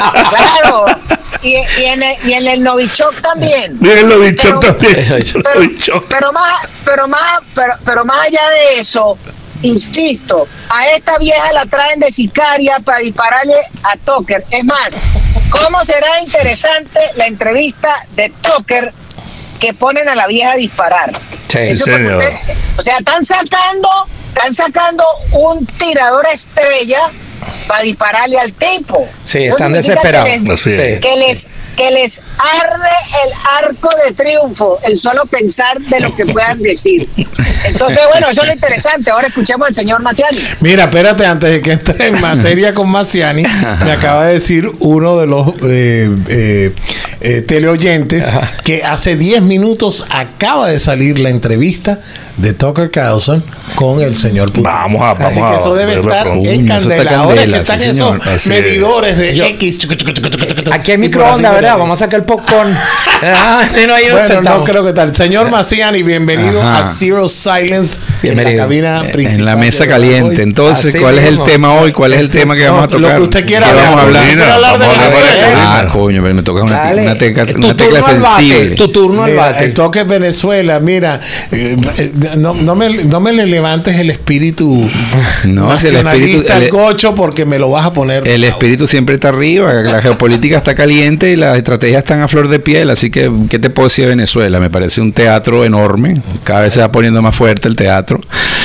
Claro. Y, y, en el, y en el Novichok también. Miren los bichos Pero- también. pero, Los bichos. pero más pero más pero, pero más allá de eso, insisto, a esta vieja la traen de sicaria para dispararle a Tucker. Es más, ¿cómo será interesante la entrevista de Tucker que ponen a la vieja a disparar? Sí, Eso sí, porque señor. usted- o sea, están sacando están sacando un tirador estrella para dispararle al tipo. Sí, Eso están significa desesperados. que les- Así es. que les que les arde el arco de triunfo el solo pensar de lo que puedan decir. Entonces, bueno, eso es lo interesante. Ahora escuchemos al señor Massiani. Mira, espérate, antes de que entre en materia con Massiani, me acaba de decir uno de los eh, eh, eh, teleoyentes que hace diez minutos acaba de salir la entrevista de Tucker Carlson con el señor Putin. Vamos a- Así vamos que eso a debe verla estar pronto. en Uy, eso está candela. Ahora candela, que están sí, esos señor. Así es. medidores de Yo- X. Aquí hay y por microondas, arriba, ¿verdad? por Vamos a sacar el popcorn. Ah, este no hay un Bueno, centavo. no creo que tal. Señor Massiani, bienvenido Ajá. a Zero Silence. Bienvenido. En la cabina principal En la de mesa Doral caliente. Voice. Entonces, Así ¿cuál es el mismo. tema hoy? ¿Cuál es el tema que No, vamos a lo tocar? que usted quiera ¿Qué hablar. vamos a hablar? Quiero hablar de Vamos a hablar de Venezuela. Ah, coño, pero me toca una, Dale. una, teca- Tu una tecla turno al bate, sensible. tu turno al Mira, bate. el toque Venezuela, mira, eh, eh, no, no, me, no me le levantes el espíritu No, si el nacionalista espíritu- el- al gocho porque me lo vas a poner. El bravo. espíritu siempre está arriba, la geopolítica está caliente y las estrategias están a flor de piel, así que, ¿qué te puedo decir de Venezuela? Me parece un teatro enorme, cada vez se va poniendo más fuerte el teatro.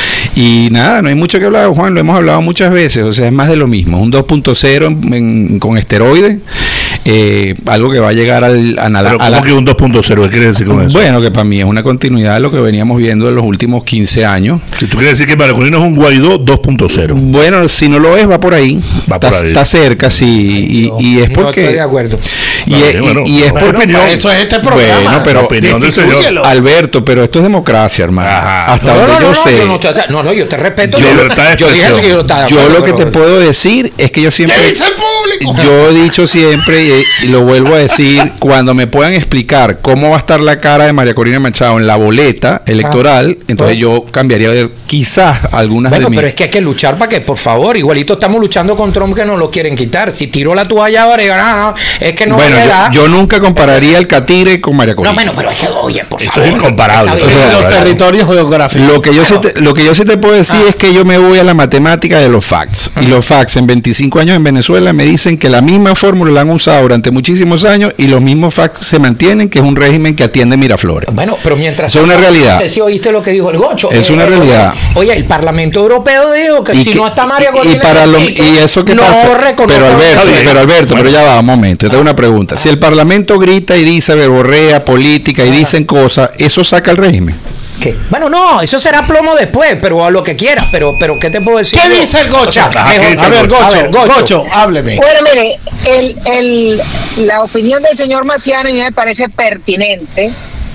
Y nada, no hay mucho que hablar, Juan, lo hemos hablado muchas veces, o sea, es más de lo mismo, un dos punto cero en- en- con esteroides, eh, algo que va a llegar al, a nada. Pero ¿cómo que un dos punto cero? ¿Qué quiere decir con eso? Bueno, que para mí es una continuidad de lo que veníamos viendo en los últimos quince años. Si tú quieres decir que María Corina es un Guaidó dos punto cero. Bueno, si no lo es, va por ahí. Va está, por ahí. Está cerca, sí. Y, y es No porque. estoy de acuerdo. Y, Vale, es, y- bueno, y es bueno, por opinión. Eso es este programa. Bueno, pero La opinión del señor. Destitúyelo. Alberto, pero esto es democracia, hermano. Ajá. Hasta No, no, donde no, yo no, sé. yo no, te, no, no, yo te respeto. Yo- Yo, libertad de yo dije expresión. que yo estaba de Yo acuerdo, lo que pero- te puedo decir es que yo siempre. ¿Qué dice el público? Yo he dicho siempre, y, y lo vuelvo a decir, cuando me puedan explicar cómo va a estar la cara de María Corina Machado en la boleta electoral, Ah. entonces yo cambiaría de quizás algunas Bueno, de mis... pero es que hay que luchar para que, por favor, igualito estamos luchando con Trump que nos lo quieren quitar. Si tiró la toalla ahora y no, no, es que no bueno, me da. yo, yo nunca compararía el catire con María Corina. No, bueno, pero es que, oye, por Esto favor. es incomparable. está bien. O sea, Los territorios geográficos. Lo que yo sí te, lo que yo sí te puedo decir Ah. es que yo me voy a la matemática de los facts. Y los facts en veinticinco años en Venezuela me dicen que la misma fórmula la han usado durante muchísimos años y los mismos facts se mantienen, que es un régimen que atiende Miraflores. Bueno, pero mientras... Eso es una realidad. No sé si oíste lo que dijo el Gocho. Es una realidad. Oye, el Parlamento Europeo dijo que Y si que- no está María y- Corina... y para lo- Enrique, y eso que no pasa, reconoce- pero Alberto, Está bien. pero Alberto, Bueno. pero ya va, un momento, yo tengo una pregunta. Si el Parlamento grita y dice verborrea, política y dicen cosas, ¿eso saca el régimen? ¿Qué? Bueno, no, eso será plomo después, pero a lo que quieras, pero, pero ¿qué te puedo decir? ¿Qué yo? dice el Gocho? O sea, Ajá, mejor- ¿qué dice A el ver, Gocho? Gocho, A ver, Gocho. Gocho, hábleme. Bueno, mire, el, el, la opinión del señor Maciano a mí me parece pertinente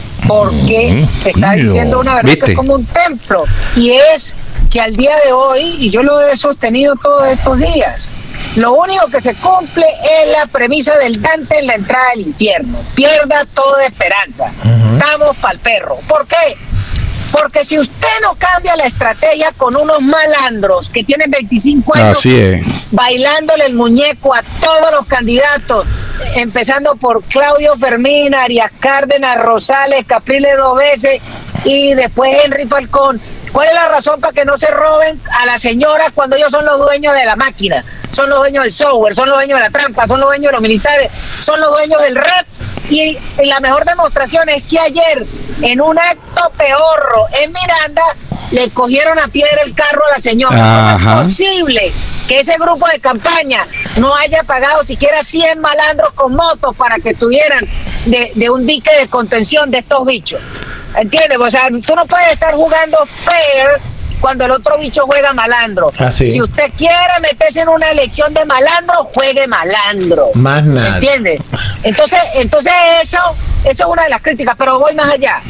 porque Mm, está coño. diciendo una verdad que ¿Viste? es como un templo. Y es que al día de hoy, y yo lo he sostenido todos estos días, lo único que se cumple es la premisa del Dante en la entrada del infierno. Pierda toda esperanza. Estamos pa'l perro. ¿Por qué? Porque si usted no cambia la estrategia con unos malandros que tienen veinticinco años Así es. bailándole el muñeco a todos los candidatos, empezando por Claudio Fermín, Arias Cárdenas, Rosales, Capriles dos veces y después Henry Falcón. ¿Cuál es la razón para que no se roben a las señoras cuando ellos son los dueños de la máquina? Son los dueños del software, son los dueños de la trampa, son los dueños de los militares, son los dueños del rap. Y la mejor demostración es que ayer, en un acto peorro en Miranda, le cogieron a piedra el carro a la señora. Ajá. ¿Cómo es posible que ese grupo de campaña no haya pagado siquiera cien malandros con motos para que estuvieran de, de un dique de contención de estos bichos? ¿Entiendes? O sea, tú no puedes estar jugando fair cuando el otro bicho juega malandro. Así. Si usted quiere meterse en una elección de malandro, juegue malandro. Más nada. ¿Entiendes? Entonces, entonces eso, eso es una de las críticas, pero voy más allá.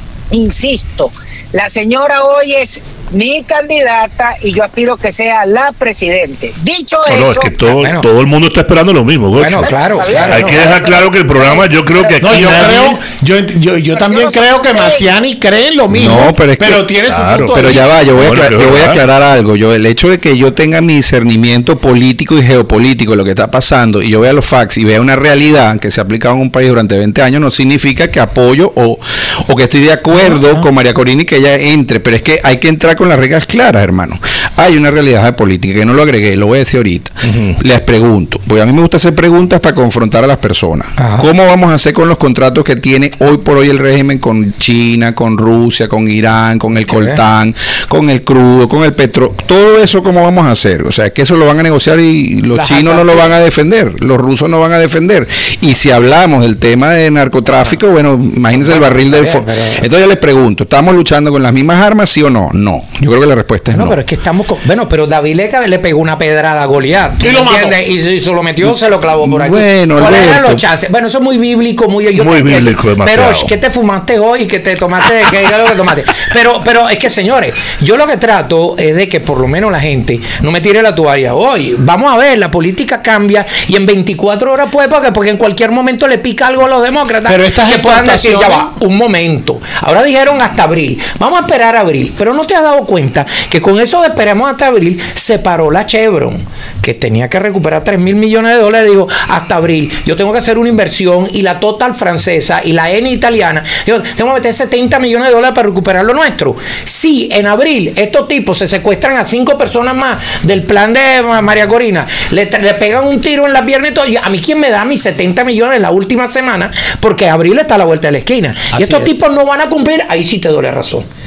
Insisto, la señora hoy es mi candidata y yo aspiro que sea la presidente. Dicho No, no, es eso, que todo, Bueno. todo el mundo está esperando lo mismo, Gocho. Bueno, claro, Está bien. claro. Hay no, que dejar claro que el programa, yo creo que aquí No, yo nadie- creo, yo, ent- yo, yo también no sé creo que ustedes. Maciani cree en lo mismo, No, pero es que- tiene claro, su punto Pero de ya vista. va, yo voy, a, Bueno, aclar- pero yo voy a ¿verdad? aclarar algo. Yo, el hecho de que yo tenga mi discernimiento político y geopolítico de lo que está pasando y yo vea los facts y vea una realidad que se ha aplicado en un país durante veinte años no significa que apoyo o, o que estoy de acuerdo con María Corina y que ella entre, pero es que hay que entrar con las reglas claras, hermano. Hay una realidad geopolítica que no lo agregué, lo voy a decir ahorita. Les pregunto, porque a mí me gusta hacer preguntas para confrontar a las personas. Ajá. ¿Cómo vamos a hacer con los contratos que tiene hoy por hoy el régimen con China, con Rusia, con Irán, con el coltán, con el crudo, con el petróleo? Todo eso, ¿cómo vamos a hacer? O sea, que eso lo van a negociar y los Las chinos no lo altas, van a defender, los rusos no van a defender. Y si hablamos del tema de narcotráfico, bueno, imagínense el barril del... está fo- bien, pero- Entonces yo les pregunto, ¿estamos luchando con las mismas armas, sí o no? No. Yo creo que la respuesta es No, no. pero es que estamos con... Bueno, pero David Leca le pegó una pedrada a Goliat. ¿tú Y lo me mató. entiendes? Y, y se lo metió, se lo clavó por aquí. Bueno, ¿cuáles eran Alberto. los chances? Bueno, eso es muy bíblico, muy... yo Muy te entiendo. bíblico, demasiado. Pero, ¿qué te fumaste hoy? ¿Qué te tomaste? ¿Qué era lo que tomaste? Pero, pero es que, señores, yo lo que trato es de que por lo menos la gente no me tire la toalla hoy. Vamos a ver, la política cambia y en veinticuatro horas puede, porque, porque en cualquier momento le pica algo a los demócratas. Pero estas que puedan decir, ya va, exportaciones- un momento. Ahora dijeron hasta abril. Vamos a esperar a abril. Pero no te has dado cuenta que con eso de esperemos hasta abril se paró la Chevron, que tenía que recuperar tres mil millones de dólares. Digo, hasta abril yo tengo que hacer una inversión, y la Total francesa y la Eni italiana, digo, tengo que meter setenta millones de dólares para recuperar lo nuestro. Si en abril estos tipos se secuestran a cinco personas más del plan de Ma- María Corina, le, tra- le pegan un tiro en la pierna y todo, y a mí quién me da mis setenta millones la última semana, porque abril está a la vuelta de la esquina. Así y estos es. tipos no van a cumplir, ahí sí te doy la razón.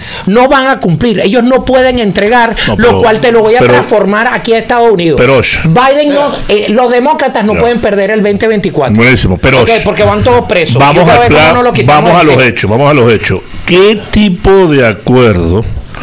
no van a cumplir. Ellos no pueden entregar, No, pero- lo cual te lo voy a pero- transformar aquí a Estados Unidos. pero- Biden no, eh, los demócratas no No. pueden perder el veinte veinticuatro. Buenísimo, pero Ok, porque van todos presos. Vamos, Yo quiero a, ver cómo plan- nos lo quitamos vamos a los encima. hechos, vamos a los hechos. ¿Qué tipo de acuerdo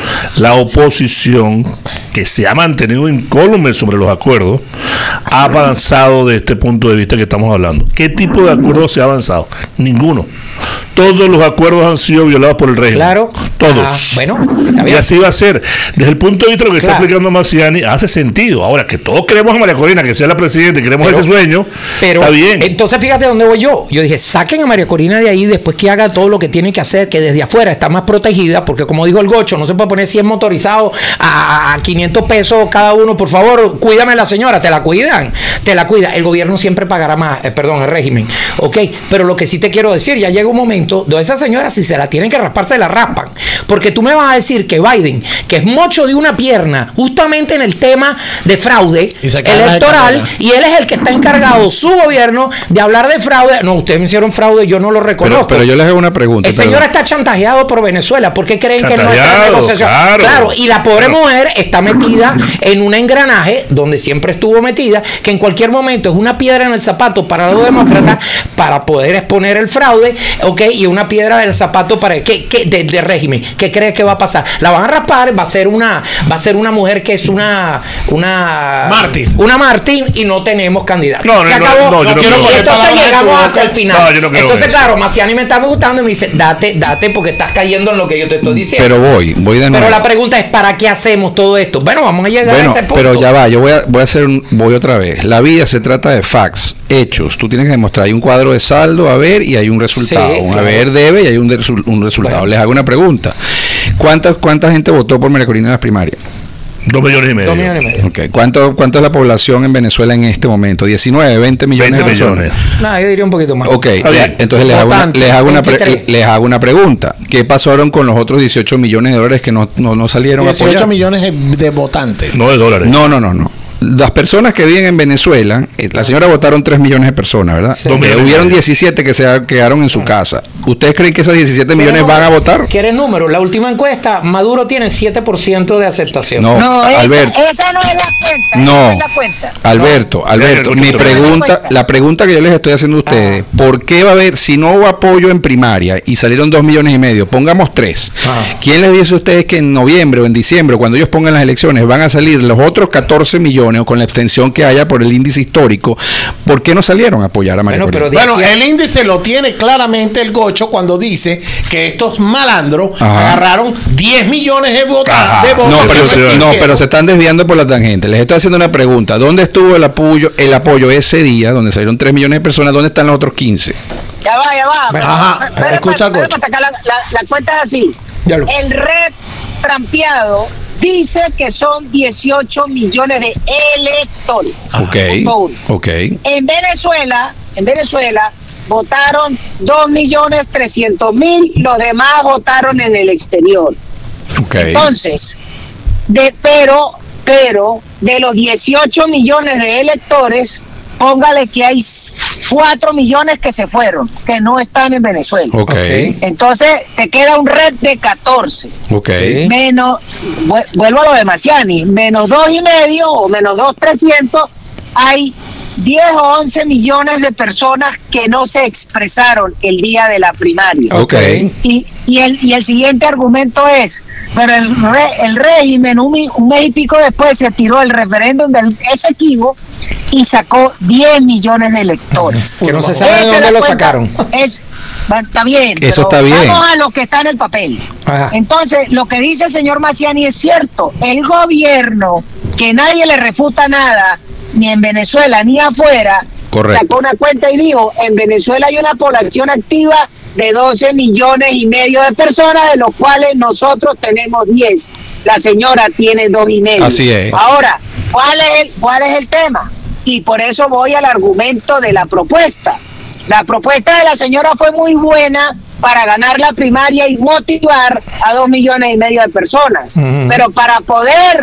la oposición, que se ha mantenido incólume sobre los acuerdos, ha avanzado de este punto de vista que estamos hablando? ¿Qué tipo de acuerdo se ha avanzado? Ninguno. Todos los acuerdos han sido violados por el régimen. Claro. Todos. Ah, bueno, está Y bien. así va a ser. Desde el punto de vista de lo que Claro. está explicando Marciani, hace sentido. Ahora, que todos queremos a María Corina que sea la presidenta y queremos Pero- ese sueño, Pero está bien. entonces fíjate dónde voy yo. Yo dije, saquen a María Corina de ahí después que haga todo lo que tiene que hacer, que desde afuera está más protegida, porque como dijo el Gocho, no se puede poner cien motorizados a, a quinientos pesos cada uno. Por favor, cuídame la señora, te la cuidan, te la cuida. El gobierno siempre pagará más, eh, perdón, el régimen. Ok, pero lo que sí te quiero decir, ya llega un momento donde esa señora, si se la tienen que raspar, se la raspan. Porque tú me vas a decir que Biden, que es mocho de una pierna, justamente en el tema de fraude Y se cae la electoral, carrera. y él es el que está encargado, su gobierno, de hablar de fraude. No, ustedes me hicieron fraude, yo no lo reconozco. Pero, pero yo les hago una pregunta. El señor perdón. está chantajeado por Venezuela. ¿Por qué creen que no está en Chantajeado, negociación? claro. y la pobre Claro. mujer está metida en un engranaje donde siempre estuvo metida, que en cualquier momento es una piedra en el zapato para los demócratas para poder exponer el fraude, ¿ok? Y una piedra del zapato para ¿qué, qué, de, de régimen. ¿Qué crees que va a pasar? La van a raspar, va a ser una, va a ser una mujer que es una, una Mártir. una Martín y no tenemos candidato. No, no, Se no, acabó. no, yo no Y creo. entonces Palabras de llegamos tu hasta el boca. final. No, yo no creo entonces, en eso. claro, Marciani me está gustando y me dice, date, date, porque estás cayendo en lo que yo te estoy diciendo. Pero voy, voy de nuevo. Pero la pregunta es, ¿para qué hacemos todo esto? Bueno, vamos a llegar Bueno, a ese punto. pero ya va, yo voy a, voy a hacer un, voy otra vez. La vida se trata de facts, hechos. Tú tienes que demostrar, hay un cuadro de saldo, a ver, y hay un resultado. Sí, un claro. haber debe y hay un, de- un resultado. Bueno. Les hago una pregunta. ¿Cuánta, ¿Cuánta gente votó por María Corina en las primarias? Dos millones y medio. Dos millones y medio. Okay. ¿Cuánto, ¿Cuánto es la población en Venezuela en este momento? diecinueve, veinte millones veinte de personas. millones. No, yo diría un poquito más. Ok, Está bien. entonces les hago, una, Votante, les, hago una pre- veintitrés. les hago una pregunta. ¿Qué pasaron con los otros dieciocho millones de dólares que no, no, no salieron a dieciocho apoyar? millones de, de votantes. No de dólares. No, no, no, no. Las personas que viven en Venezuela, eh, la señora votaron tres millones de personas, ¿verdad? Dos Eh, millones y hubieron medio. diecisiete que se quedaron en su casa. ¿Ustedes creen que esas diecisiete millones van a votar? ¿Quieres números? La última encuesta, Maduro tiene siete por ciento de aceptación. No, No, esa, Alberto. esa no es la cuenta. esa No, es la cuenta. Alberto, Alberto, No. mi No. pregunta, la pregunta que yo les estoy haciendo a ustedes, Ah. ¿por qué va a haber, si no hubo apoyo en primaria y salieron dos millones y medio, pongamos tres, Ah. ¿quién les dice a ustedes que en noviembre o en diciembre, cuando ellos pongan las elecciones, van a salir los otros catorce millones o con la extensión que haya por el índice histórico? ¿Por qué no salieron a apoyar a María Bueno, Corina? pero de Bueno, aquí a- el índice lo tiene claramente el Gocho cuando dice que estos malandros Ajá. agarraron diez millones de votos. Ajá. De votos No, pero, Eso se, sí, no, quiero. pero se están desviando por la tangente. Les estoy haciendo una pregunta. ¿Dónde estuvo el apoyo, el apoyo ese día, donde salieron tres millones de personas? ¿Dónde están los otros quince? Ya va, ya va. Bueno, ajá, Pero- pero- escucha, pero Gocho. para sacar la, la, la cuenta es así. Ya lo- El red trampeado dice que son dieciocho millones de electores. Ok, Punto uno. ok. En Venezuela, en Venezuela votaron dos millones trescientos mil, los demás votaron en el exterior. Ok. Entonces, de, pero, pero, de los dieciocho millones de electores, póngale que hay cuatro millones que se fueron, que no están en Venezuela. Ok. Entonces, te queda un red de catorce. Ok. Sí. Menos, vu- vuelvo a lo de Marciani, menos dos y medio o menos dos trescientos, hay diez o once millones de personas que no se expresaron el día de la primaria. Ok. Y, y, el, y el siguiente argumento es, pero el, re- el régimen un, mi- un mes y pico después se tiró el referéndum del Esequibo y sacó diez millones de electores. Que no se sabe de Esa es dónde la lo cuenta. sacaron. Es, bueno, está bien. Eso pero está bien. Vamos a lo que está en el papel. Ajá. Entonces, lo que dice el señor Marciani es cierto. El gobierno, que nadie le refuta nada, ni en Venezuela ni afuera, Correcto. sacó una cuenta y dijo, en Venezuela hay una población activa de doce millones y medio de personas, de los cuales nosotros tenemos diez. La señora tiene dos y medio. Así es. Ahora, ¿cuál es el, cuál es el tema? Y por eso voy al argumento de la propuesta. La propuesta de la señora fue muy buena para ganar la primaria y motivar a dos millones y medio de personas. Ujú. Pero para poder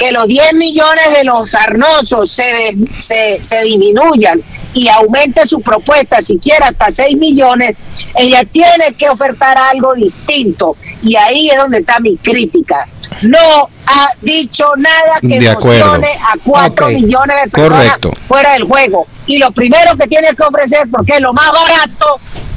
que los diez millones de los sarnosos se, se, se disminuyan y aumente su propuesta siquiera hasta seis millones, ella tiene que ofertar algo distinto. Y ahí es donde está mi crítica. No ha dicho nada que De acuerdo. emocione a cuatro Ok. millones de personas Correcto. fuera del juego. Y lo primero que tiene que ofrecer, porque es lo más barato,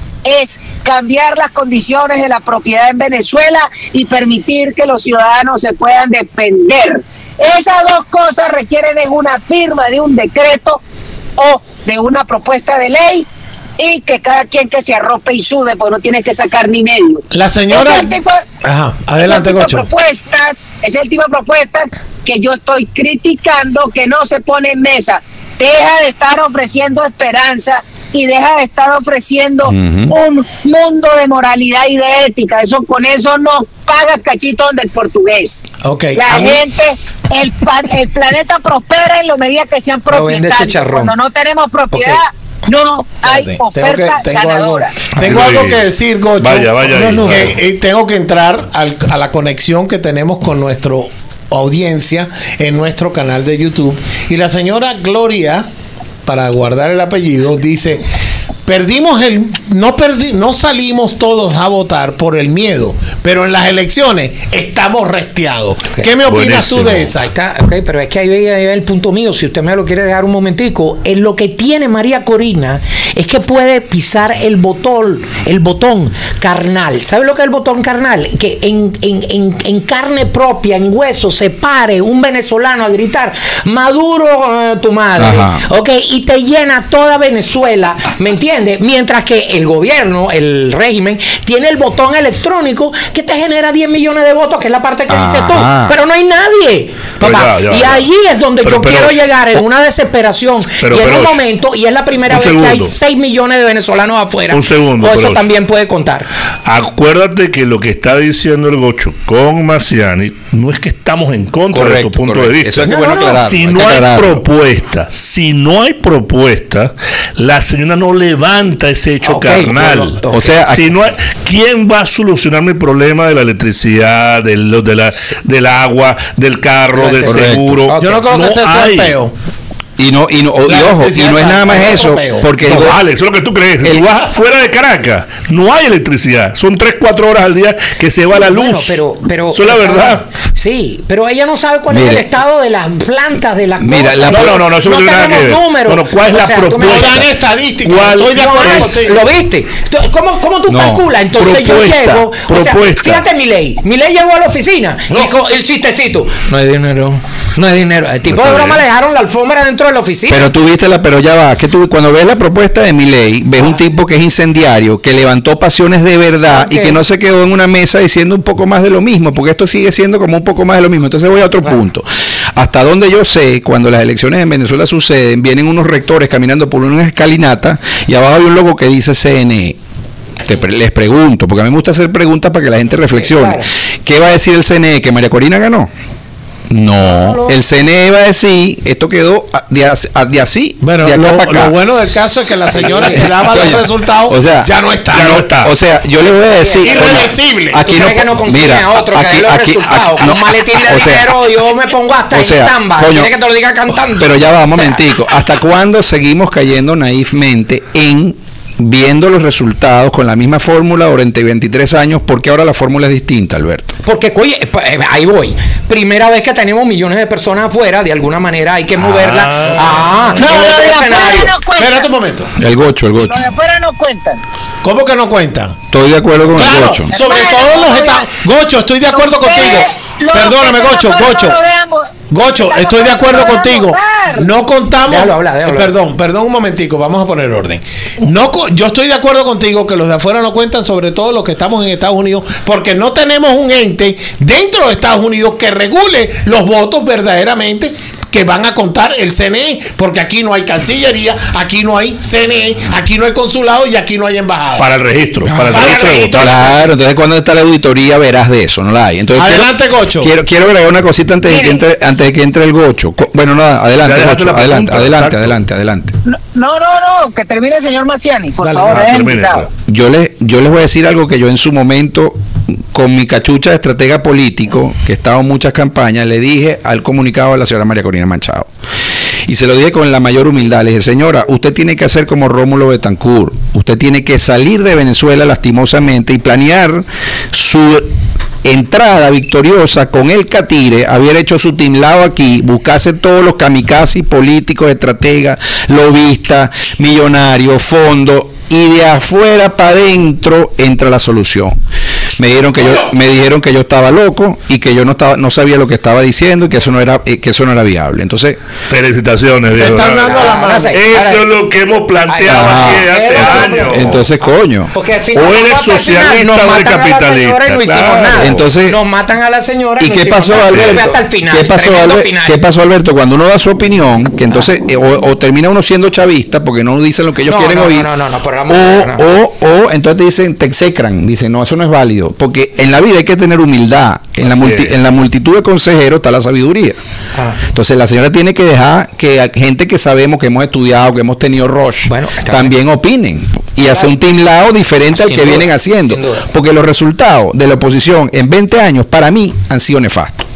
es cambiar las condiciones de la propiedad en Venezuela y permitir que los ciudadanos se puedan defender. Esas dos cosas requieren en una firma de un decreto o de una propuesta de ley, y que cada quien que se arrope y sude, pues no tiene que sacar ni medio. La señora. Ese es el tipo, Ajá, adelante, ese tipo Gocho. de propuestas, ese es el tipo de propuestas que yo estoy criticando, que no se pone en mesa. Deja de estar ofreciendo esperanza y deja de estar ofreciendo Ujú. un mundo de moralidad y de ética. Eso, con eso no paga cachitón del portugués. Ok, La a mí- gente, el, pan- el planeta prospera en la medida que sean Pero vende propietarios. chicharrón. Cuando no tenemos propiedad, no hay Espérate, oferta tengo que- tengo algo- ganadora. Tengo Ay, algo que decir, Gocho. vaya, vaya No, ahí. no, que, eh, tengo que entrar al- a la conexión que tenemos con nuestra audiencia en nuestro canal de YouTube. Y la señora Gloria, para guardar el apellido, dice: perdimos el, no perdi, no salimos todos a votar por el miedo, pero en las elecciones estamos resteados. ¿Qué me opinas tú Buenísimo. de esa? Ahí está, ok, pero es que ahí ve, ahí ve el punto mío. Si usted me lo quiere dejar un momentico, en lo que tiene María Corina es que puede pisar el botón, el botón carnal. ¿Sabe lo que es el botón carnal? Que en, en, en, en carne propia, en hueso, se pare un venezolano a gritar: Maduro, eh, tu madre. Ajá. Ok, y te llena toda Venezuela, ¿me entiendes? Mientras que el gobierno, el régimen, tiene el botón electrónico que te genera diez millones de votos, que es la parte que dices tú. Ajá. Pero no hay nadie, Pero papá. ya, ya, y ya. allí es donde Pero, yo pero, quiero llegar, en oh, una desesperación. pero, y en pero, un momento, y es la primera un vez que hay segundo. seis millones de venezolanos afuera. Un segundo, O eso pero- también puede contar. Acuérdate que lo que está diciendo el Gocho con Marciani no es que estamos en contra de Correcto, tu punto correcto. de vista. Eso es que No, bueno no, no. aclararlo, Si hay no que hay aclararlo. propuesta, si no hay propuesta, la señora no levanta ese hecho Ok, carnal. yo lo- O sea, Si no hay- ¿quién va a solucionar mi problema de la electricidad, del, de la, del agua, del carro, del Correcto. seguro? Yo no creo que ese sea hay. el peo. Y no, y no, y La ojo, y electricidad no es está nada más en otro eso, peo. porque el No, go- vale, eso es lo que tú crees. el- Tú vas fuera de Caracas, no hay electricidad. Son tres, cuatro horas al día que se va la luz. Bueno, pero, pero, eso es la verdad. Sí, pero ella no sabe cuál es Mire. el estado de las plantas, de las Mira, cosas. la- No, no, no, no, eso no tiene nada que tenemos ver. números. Bueno, ¿cuál es O la sea, tú me propuesta? No dices- dan estadísticas. ¿Cuál Estoy de No acuerdo hay, contigo. ¿lo viste? Tú- ¿Cómo, cómo tú No. calculas? Entonces Propuesta, yo llego, o sea, propuesta. fíjate mi ley, mi ley llegó a la oficina y con el chistecito, no hay dinero, no hay dinero. El tipo está de broma bien. le dejaron la alfombra dentro de la oficina. Pero tú viste la, pero ya va, que tú cuando ves la propuesta de Milei, ves un tipo que es incendiario, que levantó pasiones de verdad y Ok. que no se quedó en una mesa diciendo un poco más de lo mismo, porque esto sigue siendo como un poco más de lo mismo. Entonces voy a otro punto. Hasta donde yo sé, cuando las elecciones en Venezuela suceden, vienen unos rectores caminando por una escalinata y abajo hay un logo que dice C N E. Te pre- les pregunto, porque a mí me gusta hacer preguntas para que la gente reflexione. Claro. ¿Qué va a decir el C N E? ¿Que María Corina ganó? No, el C N E va a decir, esto quedó a- de, as- a- de así, Bueno, de acá lo, para acá. lo bueno del caso es que la señora que daba los Oye, resultados o sea, ya no está. ya no está. O sea, yo le voy a decir, Irreversible. ¿Tú crees que no consigue a otro que dé los resultados? Con un maletín de o sea, dinero yo me pongo hasta o en sea, samba. coño, Quiere que te lo diga cantando. Pero ya va, un O sea, momentico. ¿Hasta cuándo seguimos cayendo naifmente en viendo los resultados con la misma fórmula durante veintitrés años? Porque ahora la fórmula es distinta, Alberto. Porque, oye, eh, ahí voy. Primera vez que tenemos millones de personas afuera, de alguna manera hay que moverlas. Ah, No, en lo otro de afuera escenario. no cuenta. Espérate un momento. El gocho, el gocho. Los de afuera no cuentan. ¿Cómo que no cuentan? Estoy de acuerdo con el Claro, gocho. sobre Hermano, todo los no estados. digan- Gocho, estoy de acuerdo Ustedes, contigo. los Perdóname, que Gocho, están afuera Gocho. no lo dejamos. Gocho, Estamos estoy de acuerdo afuera, no contigo. votar. No contamos. Déjalo hablar, déjalo eh, perdón, perdón un momentico, vamos a poner orden. No, co- yo estoy de acuerdo contigo que los de afuera no cuentan, sobre todo los que estamos en Estados Unidos, porque no tenemos un ente dentro de Estados Unidos que regule los votos verdaderamente que van a contar el C N E, porque aquí no hay Cancillería, aquí no hay C N E, aquí no hay consulado y aquí no hay embajada. Para el registro, para el Para el registro de registro. votantes. Claro, entonces cuando está la auditoría verás de eso, no la hay. Entonces, Adelante, quiero, Gocho. Quiero, quiero agregar una cosita antes de que entre, antes de que entre el gocho. Co- Bueno, nada, adelante, Ya dejaste Gocho, la adelante, pregunta, adelante, exacto. adelante, adelante. No, no, no, no, que termine el señor Maciani, por Dale, favor, ah, es el termine, invitado. claro. Yo les, yo les voy a decir algo que yo en su momento con mi cachucha de estratega político, que he estado en muchas campañas, le dije al comunicado a la señora María Corina Machado. Y se lo dije con la mayor humildad. Le dije, señora, usted tiene que hacer como Rómulo Betancourt. Usted tiene que salir de Venezuela lastimosamente y planear su entrada victoriosa con el Catire, haber hecho su tinlado aquí, buscarse todos los kamikazes políticos, estrategas, lobistas, millonarios, fondos, y de afuera para adentro entra la solución. Me dijeron que yo me dijeron que yo estaba loco y que yo no estaba no sabía lo que estaba diciendo y que eso no era que eso no era viable. Entonces, felicitaciones, viejo. Están dando la mano. Eso es lo que hemos planteado Ajá. aquí hace años. Entonces, coño. Porque al final, O eres al final, socialista nos o eres matan a la capitalista, señora y no hicimos claro. nada. Entonces, nos matan a la señora. ¿Y no qué hicimos pasó, nada. Alberto? Fue hasta el final, ¿Qué pasó, tremendo Alberto? final. ¿Qué pasó, Alberto? Cuando uno da su opinión, que entonces eh, o, o termina uno siendo chavista porque no dicen lo que ellos No, quieren no, oír. no, no, no, por o, amor de Dios, no. o, o entonces te dicen, te execran, dicen, no, eso no es válido. Porque en la vida hay que tener humildad. En la, Así multi, es. en la multitud de consejeros está la sabiduría. Ah. Entonces la señora tiene que dejar que a- gente que sabemos, que hemos estudiado, que hemos tenido rush, Bueno, está también opinen. Y hacer un tinlado diferente al Sin que duda, vienen haciendo. sin duda. Porque los resultados de la oposición en veinte años, para mí, han sido nefastos.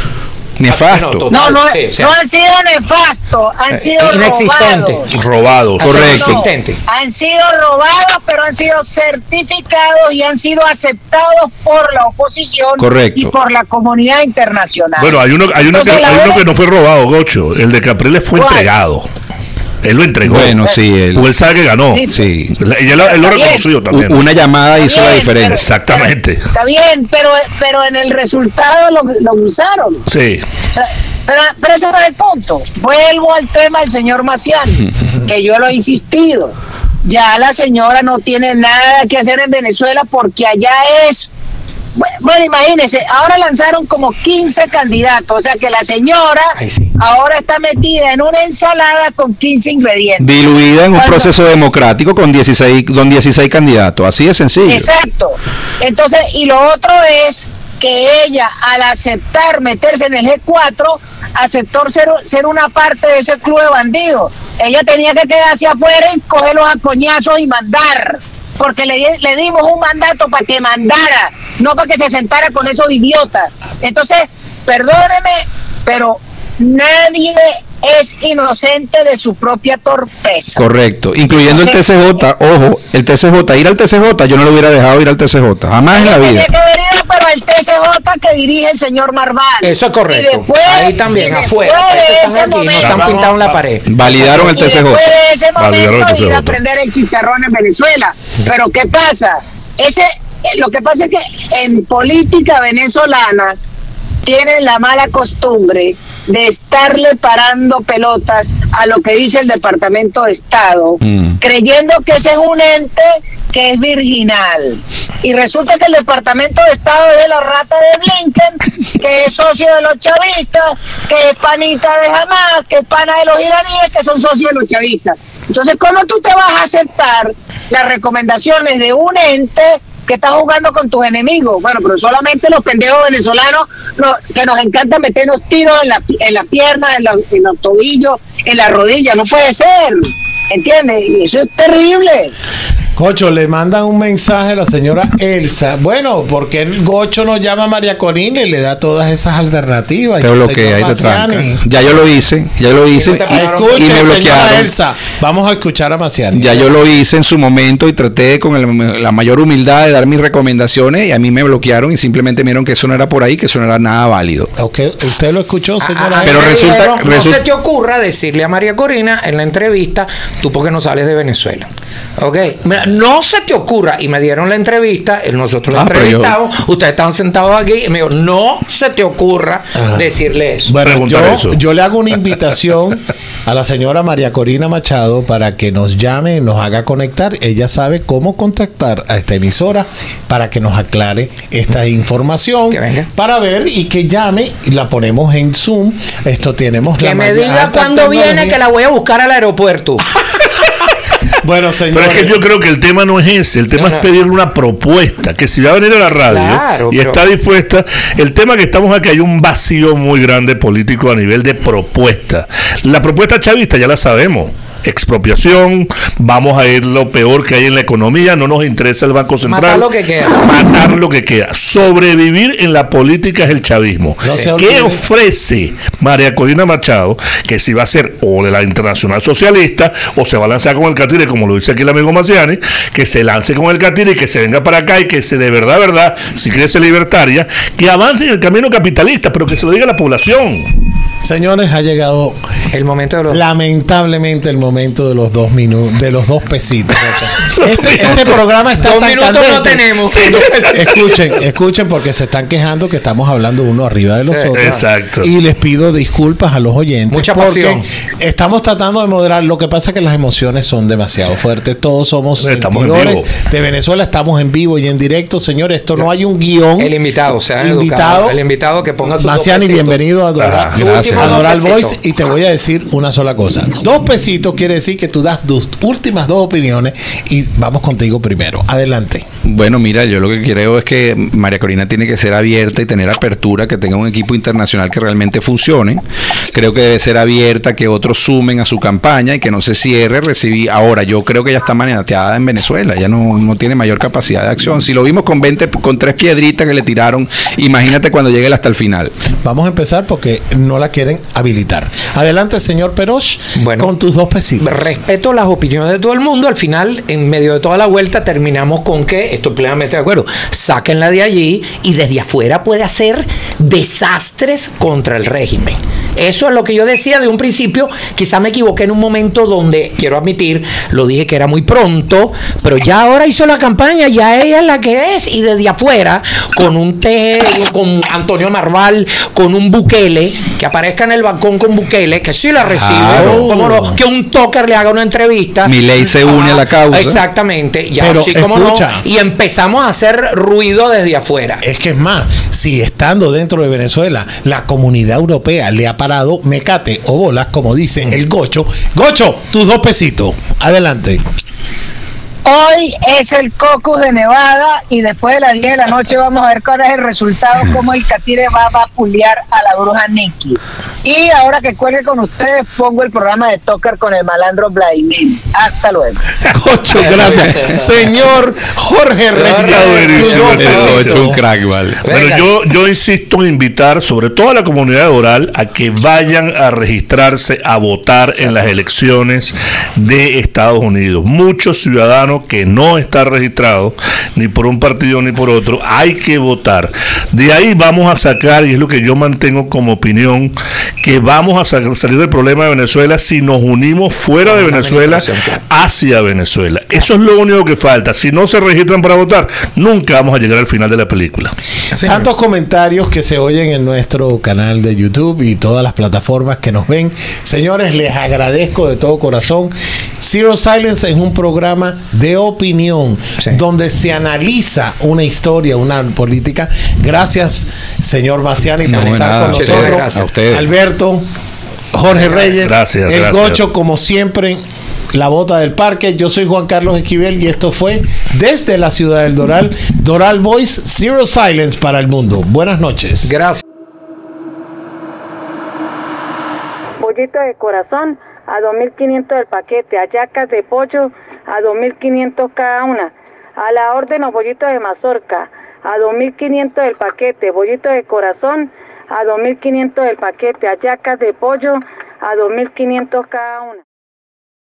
Nefasto. No, No, no, Sí, o sea, no han sido nefastos, han sido inexistente. robados. Robados. Correcto. No, Inexistente. han sido robados, pero han sido certificados y han sido aceptados por la oposición Correcto. y por la comunidad internacional. Bueno, hay uno, hay uno, que, Entonces, la hay uno verdad- que no fue robado, Gocho. El de Capriles fue ¿Cuál? entregado. Él lo entregó. Bueno, sí, él- Porque él sabe que ganó. Sí. Sí. La- Y él, él lo Está bien. reconoció también. U- Una llamada Está hizo la bien, diferencia. pero- Exactamente. Está bien, pero, pero en el resultado lo, lo usaron. Sí. O sea, pero, pero ese no es el punto. Vuelvo al tema del señor Maciani, que yo lo he insistido. Ya la señora no tiene nada que hacer en Venezuela porque allá es... Bueno, bueno, imagínense, ahora lanzaron como quince candidatos, o sea que la señora Ay, sí. ahora está metida en una ensalada con quince ingredientes. Diluida en un Cuando- proceso democrático con dieciséis, con dieciséis candidatos. Así de sencillo. Exacto. Entonces, y lo otro es que ella, al aceptar meterse en el G cuatro, aceptó ser, ser una parte de ese club de bandidos. Ella tenía que quedarse afuera y cogerlos a coñazos y mandar. Porque le, di- le dimos un mandato para que mandara, no para que se sentara con esos idiotas. Entonces, perdóneme, pero nadie es inocente de su propia torpeza. Correcto. Incluyendo el T C J. Ojo, el T C J. Ir al T C J, yo no lo hubiera dejado ir al T C J. Jamás en la Ella vida. tenía que haber ido, pero al T C J que dirige el señor Marval. Eso es correcto. Y después- Ahí también, y después afuera. de Estos ese están aquí, no momento- están Vamos, pintados en la vamos. pared. Validaron el Y T C J. después de ese Validaron el momento T C J. ir a prender el chicharrón en Venezuela. Pero ¿qué pasa? Ese, eh, lo que pasa es que en política venezolana tienen la mala costumbre de estarle parando pelotas a lo que dice el Departamento de Estado, Mm. creyendo que ese es un ente que es virginal. Y resulta que el Departamento de Estado es de la rata de Blinken, que es socio de los chavistas, que es panita de Hamas, que es pana de los iraníes, que son socios de los chavistas. Entonces, ¿cómo tú te vas a aceptar las recomendaciones de un ente que está jugando con tus enemigos? Bueno, pero solamente los pendejos venezolanos no- que nos encanta meternos tiros en la, en las piernas, en, la- en los tobillos, en las rodillas. No puede ser, ¿entiendes? Y eso es terrible. Gocho, le mandan un mensaje a la señora Elsa. Bueno, porque el Gocho nos llama a María Corina y le da todas esas alternativas. Te Y el bloquea y señor te tranca. Maciani- Ya yo lo hice, ya lo hice no te y, pagaron. Escuche, y me señora bloquearon. Elsa. Vamos a escuchar a Maciani. Ya yo lo hice en su momento y traté con el- la mayor humildad de dar mis recomendaciones y a mí me bloquearon y simplemente me dijeron que eso no era por ahí, que eso no era nada válido. Ok, ¿usted lo escuchó, señora Ah, Pero me resulta- dijeron, no resulta- se te ocurra decirle a María Corina en la entrevista, tú porque no sales de Venezuela. Ok, mira, no se te ocurra. Y me dieron la entrevista, el- nosotros la Ah, pero yo- entrevistamos, ustedes estaban sentados aquí y me dijo, no se te ocurra Ajá. decirle eso. Bueno, Preguntar yo, eso. yo le hago una invitación a la señora María Corina Machado para que nos llame, nos haga conectar. Ella sabe cómo contactar a esta emisora para que nos aclare esta información. Que venga. Para ver y que llame y la ponemos en Zoom. Esto tenemos Que la me mayor- diga alta cuándo viene, tecnología. que la voy a buscar al aeropuerto. Bueno, Pero señores. es que yo creo que el tema no es ese, el tema No, es no. pedirle una propuesta, que si va a venir a la radio Claro, y pero- está dispuesta, el tema que estamos aquí hay un vacío muy grande político a nivel de propuesta. La propuesta chavista ya la sabemos, expropiación, vamos a ir lo peor que hay en la economía, no nos interesa el Banco Central. Matar lo que queda. Matar lo que queda. Sobrevivir en la política es el chavismo. No se ¿Qué olvide. ofrece María Corina Machado? Que si va a ser o de la Internacional Socialista o se va a lanzar con el catire, como lo dice aquí el amigo Maciani, que se lance con el catire y que se venga para acá y que se de verdad, verdad, si quiere ser libertaria, que avance en el camino capitalista, pero que se lo diga a la población. Señores, ha llegado El momento de los... lamentablemente el momento de los dos minutos, de los dos pesitos. Este, este programa está Dos tan minutos candente. no tenemos. Sí, no, escuchen, escuchen porque se están quejando que estamos hablando uno arriba de los Sí, otros. exacto. Y les pido disculpas a los oyentes. Mucha porque pasión. estamos tratando de moderar. Lo que pasa es que las emociones son demasiado fuertes. Todos somos Estamos en sentidores vivo. de Venezuela. Estamos en vivo y en directo. Señores, esto no hay un guión. El invitado, o sea, Invitado. invitado. El invitado que ponga su Maciani, bienvenido a Doral, Ajá, gracias. a Doral Dos Voice. pesitos. Y te voy a decir una sola cosa. Dos pesitos quiere decir que tú das tus últimas dos opiniones y vamos contigo primero. Adelante. Bueno, mira, yo lo que creo es que María Corina tiene que ser abierta y tener apertura, que tenga un equipo internacional que realmente funcione. Creo que debe ser abierta, que otros sumen a su campaña y que no se cierre. Recibí ahora, yo creo que ella está maniateada en Venezuela, ella no, no tiene mayor capacidad de acción. Si lo vimos con veinte, con tres piedritas que le tiraron, imagínate cuando llegue él hasta el final. Vamos a empezar porque no la quieren habilitar. Adelante, señor Perosh, Bueno, con tus dos pesitos. Respeto las opiniones de todo el mundo. Al final, en medio de toda la vuelta, terminamos con que, estoy plenamente de acuerdo, sáquenla de allí y desde afuera puede hacer desastres contra el régimen. Eso es lo que yo decía de un principio. Quizá me equivoqué en un momento donde, quiero admitir, lo dije que era muy pronto, pero ya ahora hizo la campaña, ya ella es la que es, y desde afuera, con un T, con Antonio Marval, con un Bukele, que aparezca en el balcón con Bukele, que sí la recibe, Claro. cómo no, que un toker le haga una entrevista. Milei se une a la causa. Exactamente, ya Pero sí, cómo no, escucha. y empezamos a hacer ruido desde afuera. Es que es más, si estando dentro de Venezuela, la comunidad europea le ha parado mecate o bolas, como dice el Gocho. Gocho, tus dos pesitos. Adelante. Hoy es el Cocus de Nevada y después de las diez de la noche vamos a ver cuál es el resultado, cómo el catire va a vapulear a la bruja Nikki. Y ahora que cuelgue con ustedes, pongo el programa de Tucker con el malandro Vladimir. Hasta luego. Gocho, gracias. Señor Jorge Está Reyes. buenísimo tus dos ese pesitos. Eso es un crack, vale. Bueno, Venga. yo, yo insisto en invitar sobre todo a la comunidad oral a que vayan a registrarse a votar en las elecciones de Estados Unidos. Muchos ciudadanos que no están registrados ni por un partido ni por otro, hay que votar. De ahí vamos a sacar, y es lo que yo mantengo como opinión, que vamos a sa- salir del problema de Venezuela si nos unimos fuera de Una Venezuela administración, hacia Venezuela. Eso es lo único que falta. Si no se registran para votar, nunca vamos a llegar al final de la película. Tantos comentarios que se oyen en nuestro canal de YouTube y todas las plataformas que nos ven. Señores, les agradezco de todo corazón. Zero Silence es un programa de opinión Sí. donde se analiza una historia, una política. Gracias, señor Maciani, No, por de estar nada, con a ustedes, nosotros. gracias. A ustedes. Alberto, Jorge Reyes, Gracias, el gracias. Gocho, como siempre. La Bota del Parque, yo soy Juan Carlos Esquivel y esto fue desde la ciudad del Doral, Doral Voice, Zero Silence para el mundo. Buenas noches. Gracias. Pollito de corazón a dos mil quinientos el paquete, hallacas de pollo a dos mil quinientos cada una, a la orden los bollitos de mazorca a dos mil quinientos el paquete, bollito de corazón a dos mil quinientos el paquete, hallacas de pollo a dos mil quinientos cada una.